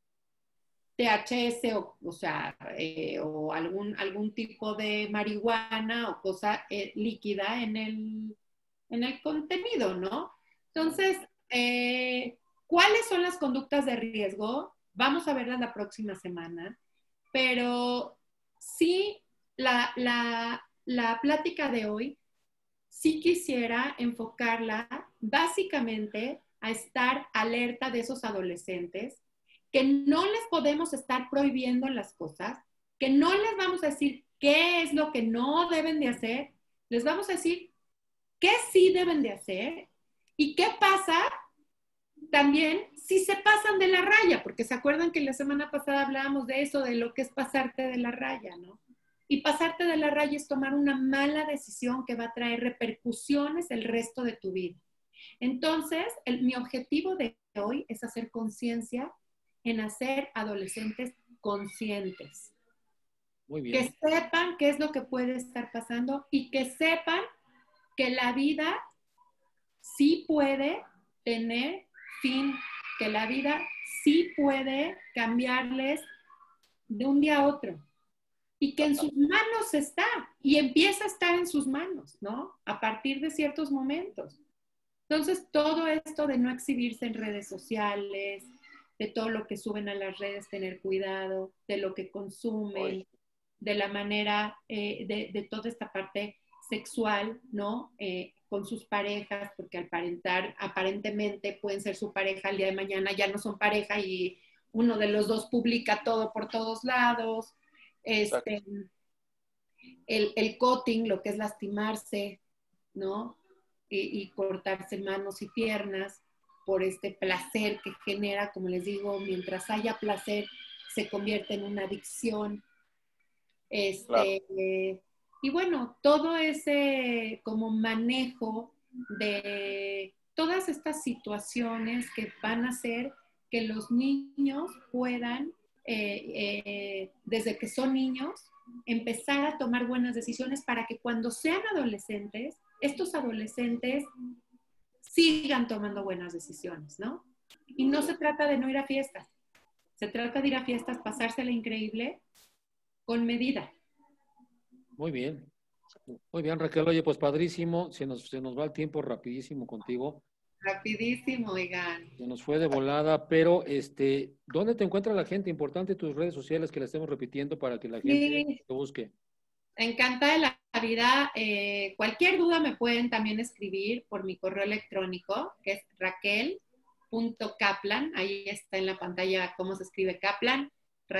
C: THC o algún tipo de marihuana o cosa líquida en el contenido, ¿no? Entonces, ¿cuáles son las conductas de riesgo? Vamos a verlas la próxima semana, pero sí, la plática de hoy, sí quisiera enfocarla básicamente a estar alerta de esos adolescentes, que no les podemos estar prohibiendo las cosas, que no les vamos a decir qué es lo que no deben de hacer, les vamos a decir qué sí deben de hacer y qué pasa también si se pasan de la raya, porque se acuerdan que la semana pasada hablábamos de eso, de lo que es pasarte de la raya, ¿no? Y pasarte de la raya es tomar una mala decisión que va a traer repercusiones el resto de tu vida. Entonces, mi objetivo de hoy es hacer conciencia en hacer adolescentes conscientes.
A: Muy bien.
C: Que sepan qué es lo que puede estar pasando y que sepan que la vida sí puede tener fin, que la vida sí puede cambiarles de un día a otro y que en sus manos está y empieza a estar en sus manos, ¿no? A partir de ciertos momentos. Entonces, todo esto de no exhibirse en redes sociales, de todo lo que suben a las redes, tener cuidado, de lo que consumen, de la manera, de toda esta parte sexual, ¿no? Con sus parejas, porque aparentemente pueden ser su pareja, el día de mañana ya no son pareja y uno de los dos publica todo por todos lados. El cutting, lo que es lastimarse, ¿no? Y cortarse manos y piernas por este placer que genera, como les digo, mientras haya placer, se convierte en una adicción. Y bueno, todo ese como manejo de todas estas situaciones que van a hacer que los niños puedan, desde que son niños, empezar a tomar buenas decisiones para que cuando sean adolescentes, estos adolescentes sigan tomando buenas decisiones, ¿no? Y no se trata de no ir a fiestas, se trata de ir a fiestas, pasársela increíble, con medida.
A: Muy bien. Muy bien, Raquel, oye, pues padrísimo, se nos va el tiempo rapidísimo contigo,
C: Rapidísimo, oigan.
A: se nos fue de volada, pero ¿dónde te encuentra la gente? Importante tus redes sociales que la estemos repitiendo para que la gente
C: Sí,
A: te busque.
C: encantada de la vida. Cualquier duda me pueden también escribir por mi correo electrónico, que es raquel.kaplan. Ahí está en la pantalla cómo se escribe Kaplan.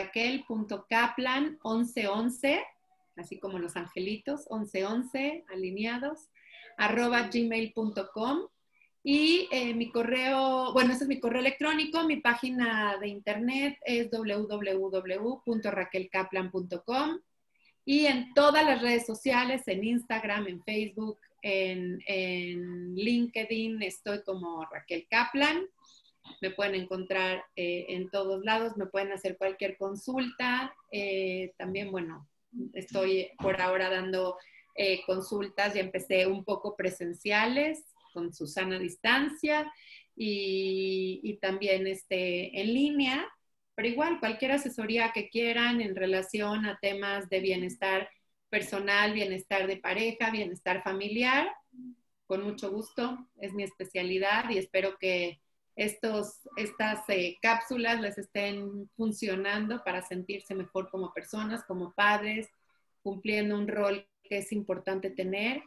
C: Raquel.kaplan1111, así como los angelitos, 1111 alineados, @gmail.com. Y mi correo, bueno, ese es mi correo electrónico. Mi página de internet es www.raquelkaplan.com. Y en todas las redes sociales, en Instagram, en Facebook, en LinkedIn, estoy como Raquel Kaplan. Me pueden encontrar en todos lados, me pueden hacer cualquier consulta. También, bueno, estoy por ahora dando consultas, ya empecé un poco presenciales con Susana Distancia y también en línea, pero igual cualquier asesoría que quieran en relación a temas de bienestar personal, bienestar de pareja, bienestar familiar, con mucho gusto, es mi especialidad y espero que estas cápsulas les estén funcionando para sentirse mejor como personas, como padres, cumpliendo un rol que es importante tener.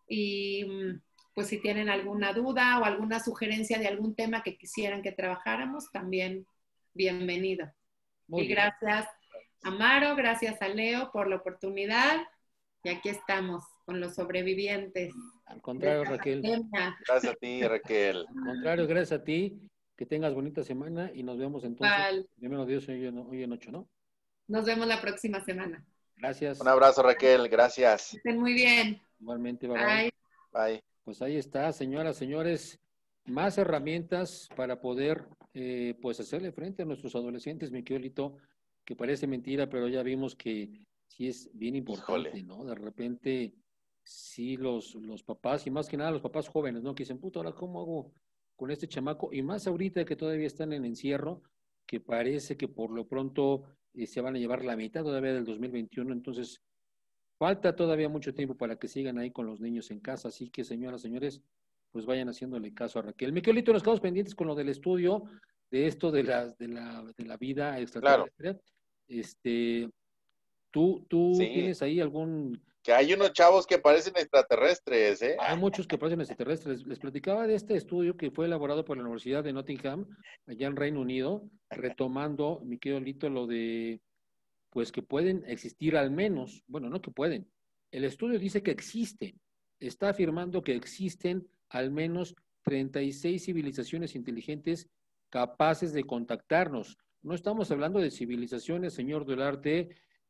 C: Y pues si tienen alguna duda o alguna sugerencia de algún tema que quisieran que trabajáramos, también bienvenido.
A: Muy
C: Y
A: bien.
C: gracias a Maro, gracias a Leo por la oportunidad. Y aquí estamos con los sobrevivientes.
A: Al contrario, Raquel.
B: Gracias a ti, Raquel.
A: Al contrario, gracias a ti. Que tengas bonita semana y nos vemos entonces. Primero Dios, hoy en 8, ¿no?
C: Nos vemos la próxima semana.
A: Gracias.
B: Un abrazo, Raquel. Gracias.
C: Estén muy bien.
A: Igualmente, bye.
B: Bye.
A: Pues ahí está, señoras, señores, más herramientas para poder, pues, hacerle frente a nuestros adolescentes, mi querido, que parece mentira, pero ya vimos que sí es bien importante,
B: Híjole.
A: ¿no? De repente, sí, los papás, y más que nada los papás jóvenes, ¿no? Que dicen, puta, ahora, ¿cómo hago con este chamaco? Y más ahorita que todavía están en encierro, que parece que por lo pronto se van a llevar la mitad todavía del 2021, entonces falta todavía mucho tiempo para que sigan ahí con los niños en casa, así que señoras, señores, pues vayan haciéndole caso a Raquel. Miquelito, nos quedamos pendientes con lo del estudio de esto de la vida extraterrestre.
B: Claro.
A: ¿Tú
B: Sí.
A: tienes ahí algún...
B: Que hay unos chavos que parecen extraterrestres, ¿eh?
A: Hay muchos que parecen extraterrestres. Les platicaba de este estudio que fue elaborado por la Universidad de Nottingham, allá en Reino Unido, retomando, mi querido Lito, lo de pues que pueden existir al menos, bueno, no que pueden, el estudio dice que existen, está afirmando que existen al menos 36 civilizaciones inteligentes capaces de contactarnos. No estamos hablando de civilizaciones, señor Duarte,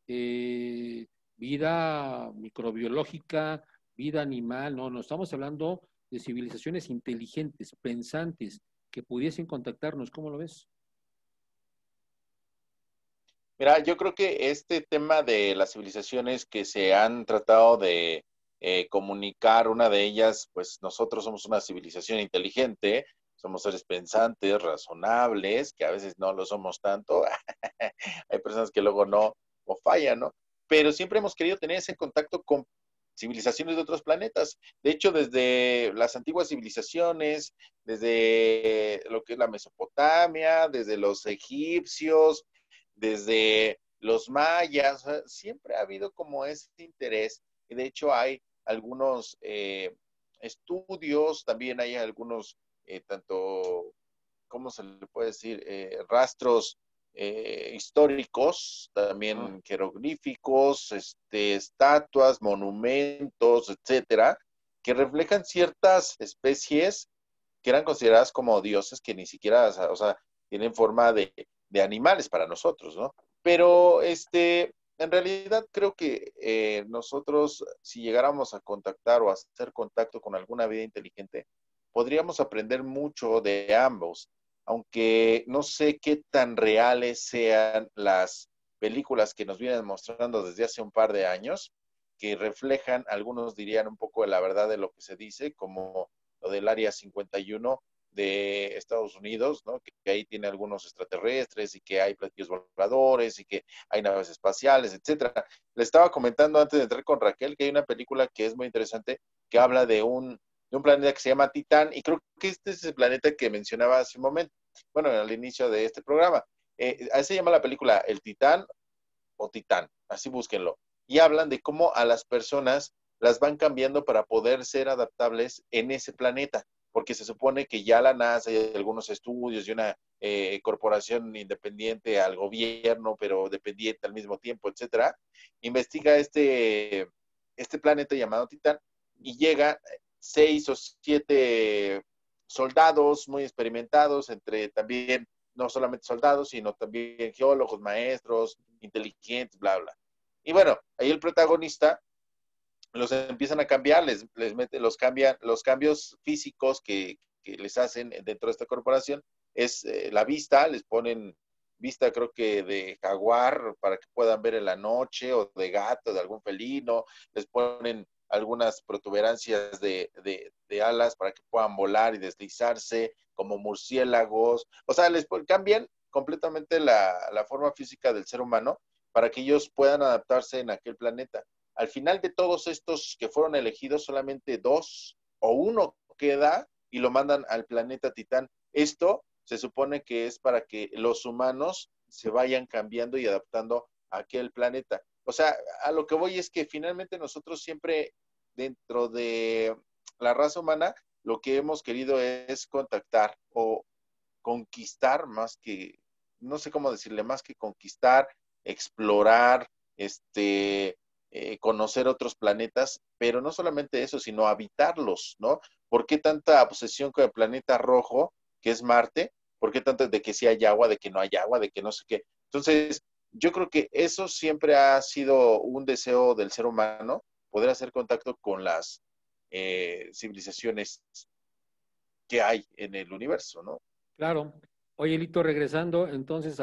A: vida microbiológica, vida animal, no estamos hablando de civilizaciones inteligentes, pensantes, que pudiesen contactarnos. ¿Cómo lo ves?
B: Mira, yo creo que este tema de las civilizaciones que se han tratado de comunicar, una de ellas, pues nosotros somos una civilización inteligente, somos seres pensantes, razonables, que a veces no lo somos tanto. Hay personas que luego no, o fallan, ¿no? Pero siempre hemos querido tener ese contacto con civilizaciones de otros planetas. De hecho, desde las antiguas civilizaciones, desde lo que es la Mesopotamia, desde los egipcios, desde los mayas, o sea, siempre ha habido como ese interés. Y de hecho hay algunos estudios, también hay algunos, tanto, ¿cómo se le puede decir? Rastros históricos, también jeroglíficos, estatuas, monumentos, etcétera, que reflejan ciertas especies que eran consideradas como dioses que ni siquiera, o sea, tienen forma de animales para nosotros, ¿no? Pero en realidad creo que nosotros, si llegáramos a contactar o a hacer contacto con alguna vida inteligente, podríamos aprender mucho de ambos, aunque no sé qué tan reales sean las películas que nos vienen mostrando desde hace un par de años, que reflejan, algunos dirían un poco de la verdad de lo que se dice, como lo del Área 51, de Estados Unidos, ¿no? Que ahí tiene algunos extraterrestres y que hay platillos voladores y que hay naves espaciales, etcétera. Le estaba comentando antes de entrar con Raquel que hay una película que es muy interesante que habla de un planeta que se llama Titán y creo que este es el planeta que mencionaba hace un momento, bueno, al inicio de este programa. Así se llama la película El Titán o Titán, así búsquenlo. Y hablan de cómo a las personas las van cambiando para poder ser adaptables en ese planeta, porque se supone que ya la NASA y algunos estudios y una corporación independiente al gobierno, pero dependiente al mismo tiempo, etcétera, investiga este planeta llamado Titán y llega 6 o 7 soldados muy experimentados, entre también no solamente soldados, sino también geólogos, maestros, inteligentes, bla, bla. Y bueno, ahí el protagonista los empiezan a cambiar, les mete, los cambios físicos que les hacen dentro de esta corporación es la vista, les ponen vista creo que de jaguar para que puedan ver en la noche, o de gato, de algún felino, les ponen algunas protuberancias de alas para que puedan volar y deslizarse como murciélagos, o sea, cambian completamente la forma física del ser humano para que ellos puedan adaptarse en aquel planeta. Al final de todos estos que fueron elegidos, solamente 2 o 1 queda y lo mandan al planeta Titán. Esto se supone que es para que los humanos se vayan cambiando y adaptando a aquel planeta. O sea, a lo que voy es que finalmente nosotros siempre dentro de la raza humana lo que hemos querido es contactar o conquistar más que, no sé cómo decirle, más que conquistar, explorar, conocer otros planetas, pero no solamente eso, sino habitarlos, ¿no? ¿Por qué tanta obsesión con el planeta rojo, que es Marte? ¿Por qué tanto de que sí hay agua, de que no hay agua, de que no sé qué? Entonces, yo creo que eso siempre ha sido un deseo del ser humano, poder hacer contacto con las civilizaciones que hay en el universo, ¿no?
A: Claro. Oye, Lito, regresando entonces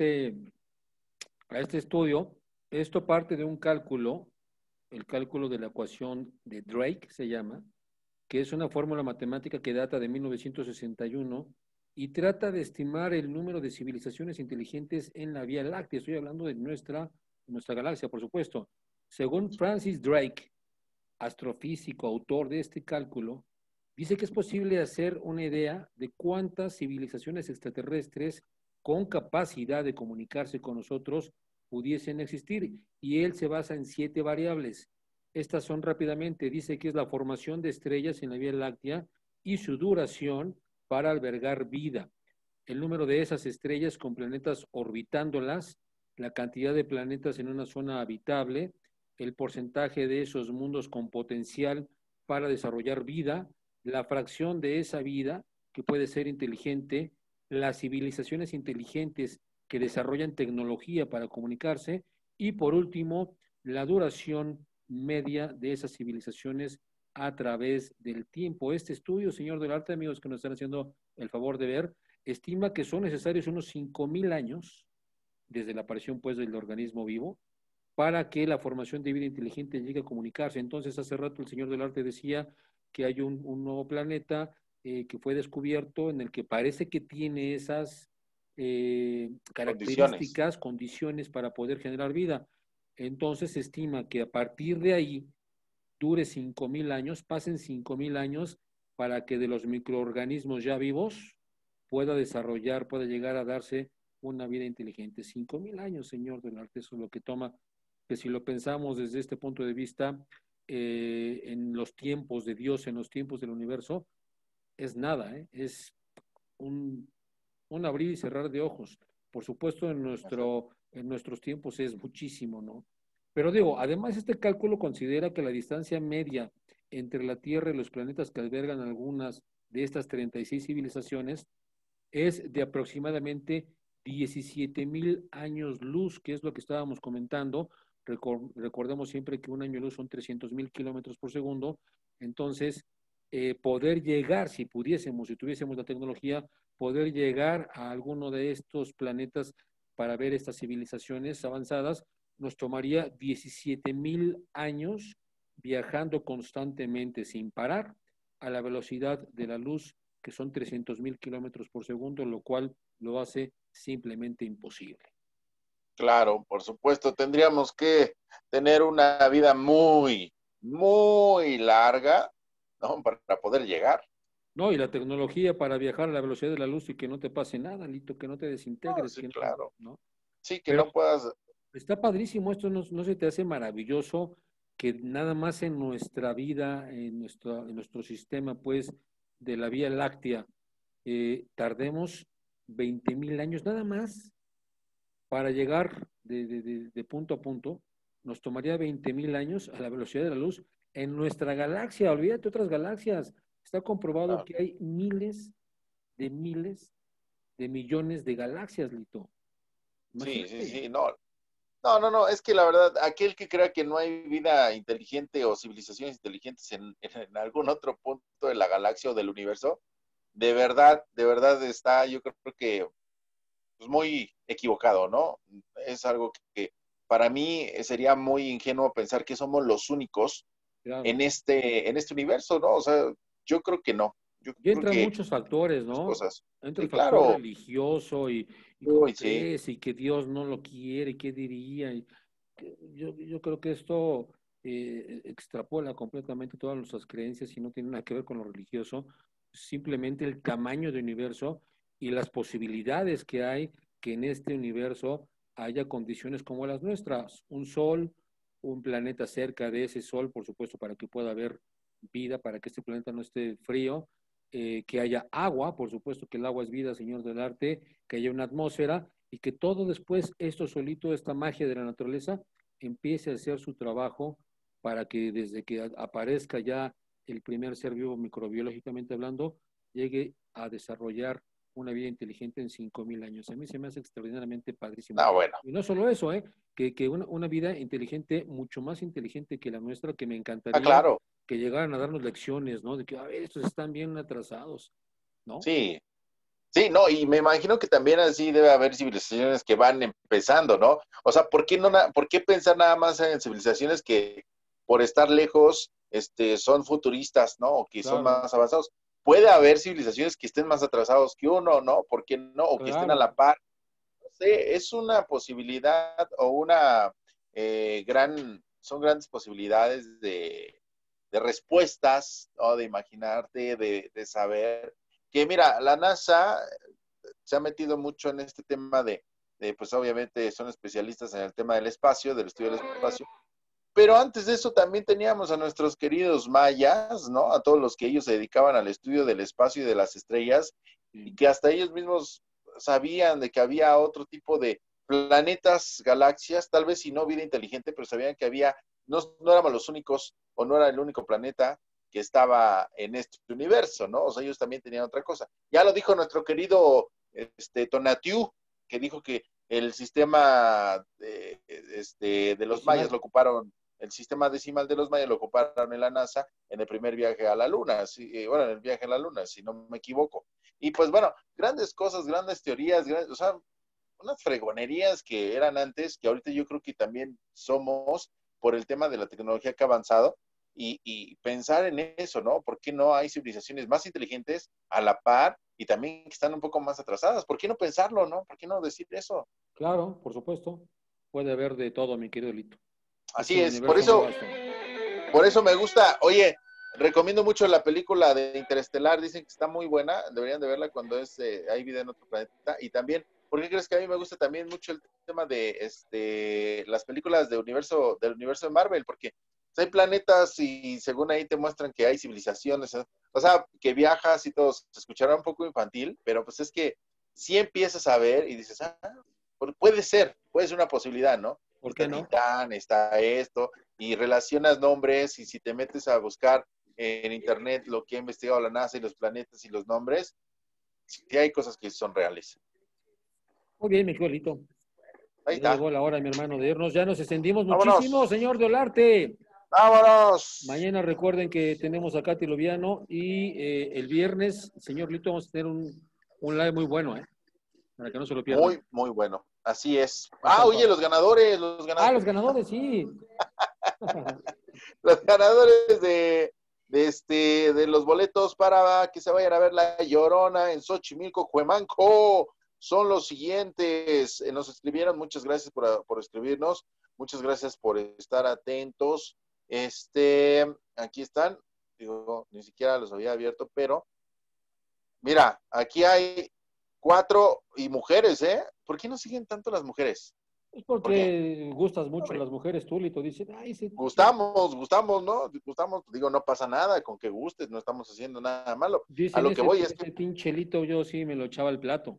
A: a este estudio, esto parte de un cálculo, el cálculo de la ecuación de Drake se llama, que es una fórmula matemática que data de 1961 y trata de estimar el número de civilizaciones inteligentes en la Vía Láctea. Estoy hablando de nuestra galaxia, por supuesto. Según Francis Drake, astrofísico, autor de este cálculo, dice que es posible hacer una idea de cuántas civilizaciones extraterrestres con capacidad de comunicarse con nosotros pudiesen existir. Y él se basa en 7 variables. Estas son rápidamente, dice que es la formación de estrellas en la Vía Láctea y su duración para albergar vida, el número de esas estrellas con planetas orbitándolas, la cantidad de planetas en una zona habitable, el porcentaje de esos mundos con potencial para desarrollar vida, la fracción de esa vida que puede ser inteligente, las civilizaciones inteligentes que desarrollan tecnología para comunicarse y por último, la duración media de esas civilizaciones a través del tiempo. Este estudio, señor del arte, amigos que nos están haciendo el favor de ver, estima que son necesarios unos 5,000 años desde la aparición pues del organismo vivo para que la formación de vida inteligente llegue a comunicarse. Entonces, hace rato el señor del arte decía que hay un nuevo planeta que fue descubierto en el que parece que tiene esas
B: Condiciones.
A: características, condiciones para poder generar vida. Entonces, se estima que a partir de ahí dure 5,000 años, pasen 5,000 años para que de los microorganismos ya vivos pueda llegar a darse una vida inteligente. 5,000 años, señor del arte, eso es lo que toma, que si lo pensamos desde este punto de vista, en los tiempos de Dios, en los tiempos del universo, es nada, ¿eh? Es un, un abrir y cerrar de ojos. Por supuesto, en nuestros tiempos es muchísimo, ¿no? Pero digo, además este cálculo considera que la distancia media entre la Tierra y los planetas que albergan algunas de estas 36 civilizaciones es de aproximadamente 17,000 años luz, que es lo que estábamos comentando. Recordemos siempre que un año luz son 300,000 kilómetros por segundo. Entonces, poder llegar, si pudiésemos, si tuviésemos la tecnología, poder llegar a alguno de estos planetas para ver estas civilizaciones avanzadas, nos tomaría 17,000 años viajando constantemente sin parar a la velocidad de la luz que son 300,000 kilómetros por segundo, lo cual lo hace simplemente imposible.
B: Claro, por supuesto, tendríamos que tener una vida muy, muy larga, ¿no? Para poder llegar.
A: No, y la tecnología para viajar a la velocidad de la luz y que no te pase nada, Lito, que no te
B: No,
A: desintegres,
B: sí,
A: que
B: claro.
A: ¿no?
B: Sí, que
A: Pero
B: no puedas.
A: está padrísimo esto, ¿no se te hace maravilloso que nada más en nuestra vida, en nuestro sistema, pues, de la Vía Láctea, tardemos 20,000 años nada más para llegar de punto a punto? Nos tomaría 20,000 años a la velocidad de la luz en nuestra galaxia, olvídate otras galaxias. Está comprobado
B: Claro.
A: que hay miles de millones de galaxias, Lito.
B: Sí,
A: Imagínate.
B: sí, no. No, es que la verdad, aquel que crea que no hay vida inteligente o civilizaciones inteligentes en algún otro punto de la galaxia o del universo, de verdad está, yo creo que pues, muy equivocado, ¿no? Es algo que para mí sería muy ingenuo pensar que somos los únicos
A: Claro.
B: en este universo, ¿no? O sea, yo creo que no. Yo
A: Y
B: creo
A: entran
B: que
A: muchos factores,
B: muchas
A: ¿no?
B: cosas.
A: Entra
B: Sí,
A: el factor
B: claro.
A: religioso y cómo
B: Uy, sí.
A: crees y que Dios no lo quiere y qué diría. Yo creo que esto extrapola completamente todas nuestras creencias y no tiene nada que ver con lo religioso. Simplemente el tamaño del universo y las posibilidades que hay que en este universo haya condiciones como las nuestras. Un sol, un planeta cerca de ese sol, por supuesto, para que pueda haber vida, para que este planeta no esté frío, que haya agua, por supuesto que el agua es vida, señor del arte, que haya una atmósfera y que todo después, esto solito, esta magia de la naturaleza, empiece a hacer su trabajo para que desde que aparezca ya el primer ser vivo microbiológicamente hablando, llegue a desarrollar una vida inteligente en 5,000 años. A mí se me hace extraordinariamente padrísimo.
B: No, bueno.
A: Y no solo eso, que una vida inteligente, mucho más inteligente que la nuestra, que me
B: Ah,
A: encantaría
B: claro.
A: que llegaran a darnos lecciones, ¿no? De que, a ver, estos están bien atrasados, ¿no?
B: Sí. Sí, no, y me imagino que también así debe haber civilizaciones que van empezando, ¿no? O sea, ¿por qué por qué pensar nada más en civilizaciones que por estar lejos, son futuristas, ¿no? O que son
A: Claro,
B: más avanzados? Puede haber civilizaciones que estén más atrasados que uno, ¿no? ¿Por qué no? O que estén a la
A: claro,
B: par. No sé, es una posibilidad o una son grandes posibilidades de respuestas, ¿no? De imaginarte, de saber que mira, la NASA se ha metido mucho en este tema pues obviamente son especialistas en el tema del espacio, del estudio del espacio, pero antes de eso también teníamos a nuestros queridos mayas, ¿no? A todos los que ellos se dedicaban al estudio del espacio y de las estrellas, y
A: sí,
B: que hasta ellos mismos sabían de que había otro tipo de planetas, galaxias, tal vez si no vida inteligente, pero sabían que no éramos los únicos, o no era el único planeta que estaba en este universo, ¿no? O sea, ellos también tenían otra cosa. Ya lo dijo nuestro querido Tonatiuh, que dijo que el sistema de los mayas
A: decimal.
B: lo ocuparon, el sistema decimal de los mayas lo ocuparon en la NASA en el primer viaje a la Luna, bueno, en el viaje a la Luna, si no me equivoco. Y pues bueno, grandes cosas, grandes teorías, o sea, unas fregonerías que eran antes, que ahorita yo creo que también somos por el tema de la tecnología que ha avanzado, y pensar en eso, ¿no? ¿Por qué no hay civilizaciones más inteligentes a la par y también que están un poco más atrasadas? ¿Por qué no pensarlo, no? ¿Por qué no decir eso?
A: Claro, por supuesto. Puede haber de todo, mi querido Lito. Es
B: Así
A: un
B: es,
A: universo muy vasto.
B: por eso me gusta. Oye, recomiendo mucho la película de Interestelar, dicen que está muy buena, deberían de verla cuando hay vida en otro planeta. Y también, ¿por qué crees que a mí me gusta también mucho el tema de las películas del universo de Marvel? Porque hay planetas y según ahí te muestran que hay civilizaciones, o sea, que viajas y todo, se escuchará un poco infantil, pero pues es que sí empiezas a ver y dices, puede ser una posibilidad, ¿no?
A: ¿Por qué
B: Está
A: no?
B: Titán, está esto, y relacionas nombres, y si te metes a buscar en internet lo que ha investigado la NASA y los planetas y los nombres, sí hay cosas que son reales.
A: Muy bien, mi querido Lito.
B: Ahí
A: Ya
B: está.
A: llegó la hora, mi hermano, de irnos. Ya nos extendimos muchísimo,
B: Vámonos.
A: señor del arte.
B: Vámonos.
A: Mañana recuerden que tenemos a Katy Lubiano y el viernes, señor Lito, vamos a tener un live muy bueno, para que no se lo pierdan.
B: Muy, muy bueno. Así es.
A: Va a estar
B: Oye,
A: padre.
B: los ganadores,
A: Los ganadores, sí.
B: los ganadores de los boletos para que se vayan a ver La Llorona en Xochimilco, Cuemanco, son los siguientes. Nos escribieron, muchas gracias por escribirnos, muchas gracias por estar atentos. Aquí están, digo, ni siquiera los había abierto, pero mira, aquí hay 4 y mujeres, ¿eh? ¿Por qué no siguen tanto las mujeres?
A: Es porque gustas mucho a las mujeres, tú, Lito. Dicen, ay, sí.
B: Gustamos, ¿no? Gustamos, digo, no pasa nada con que gustes, no estamos haciendo nada malo.
A: Dicen,
B: a lo que voy es
A: ese
B: que...
A: pinchelito yo sí me lo echaba al plato.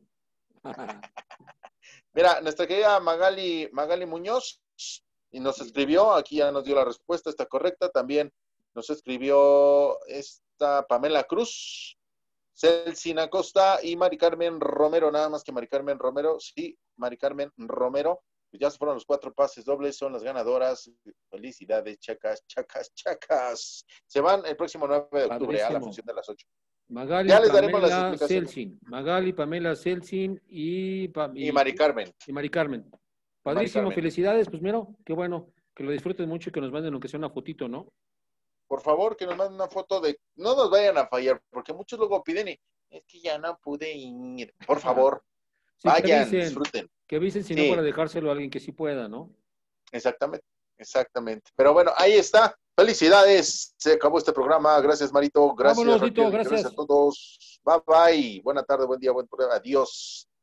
B: Mira, nuestra querida Magali Muñoz, y nos escribió, aquí ya nos dio la respuesta, está correcta, también nos escribió esta Pamela Cruz, Celcina Costa y Mari Carmen Romero, nada más que Mari Carmen Romero, sí, Mari Carmen Romero, ya se fueron los 4 pases dobles, son las ganadoras, felicidades, chacas, chacas, chacas, se van el próximo 9 de octubre
A: Padrísimo.
B: a la función de las 8.
A: Magali,
B: ya les daremos las
A: Pamela
B: explicaciones.
A: Celsin, Magali, Pamela Celsin y
B: Mari Carmen.
A: Y Mari Carmen. Padrísimo,
B: Mari Carmen.
A: felicidades, pues mira, qué bueno, que lo disfruten mucho y que nos manden aunque sea una fotito, ¿no?
B: Por favor, que nos manden una foto de... No nos vayan a fallar, porque muchos luego piden y... Es que ya no pude ir. Por favor,
A: Sí,
B: vayan,
A: que avisen,
B: disfruten.
A: Que avisen si
B: Sí.
A: no para dejárselo a alguien que sí pueda, ¿no?
B: Exactamente. Pero bueno, ahí está. Felicidades. Se acabó este programa. Gracias, Marito. Gracias,
A: Vámonos,
B: Raquel.
A: Lito, gracias.
B: Gracias a todos. Bye, bye. Buena tarde, buen día, buen programa. Adiós.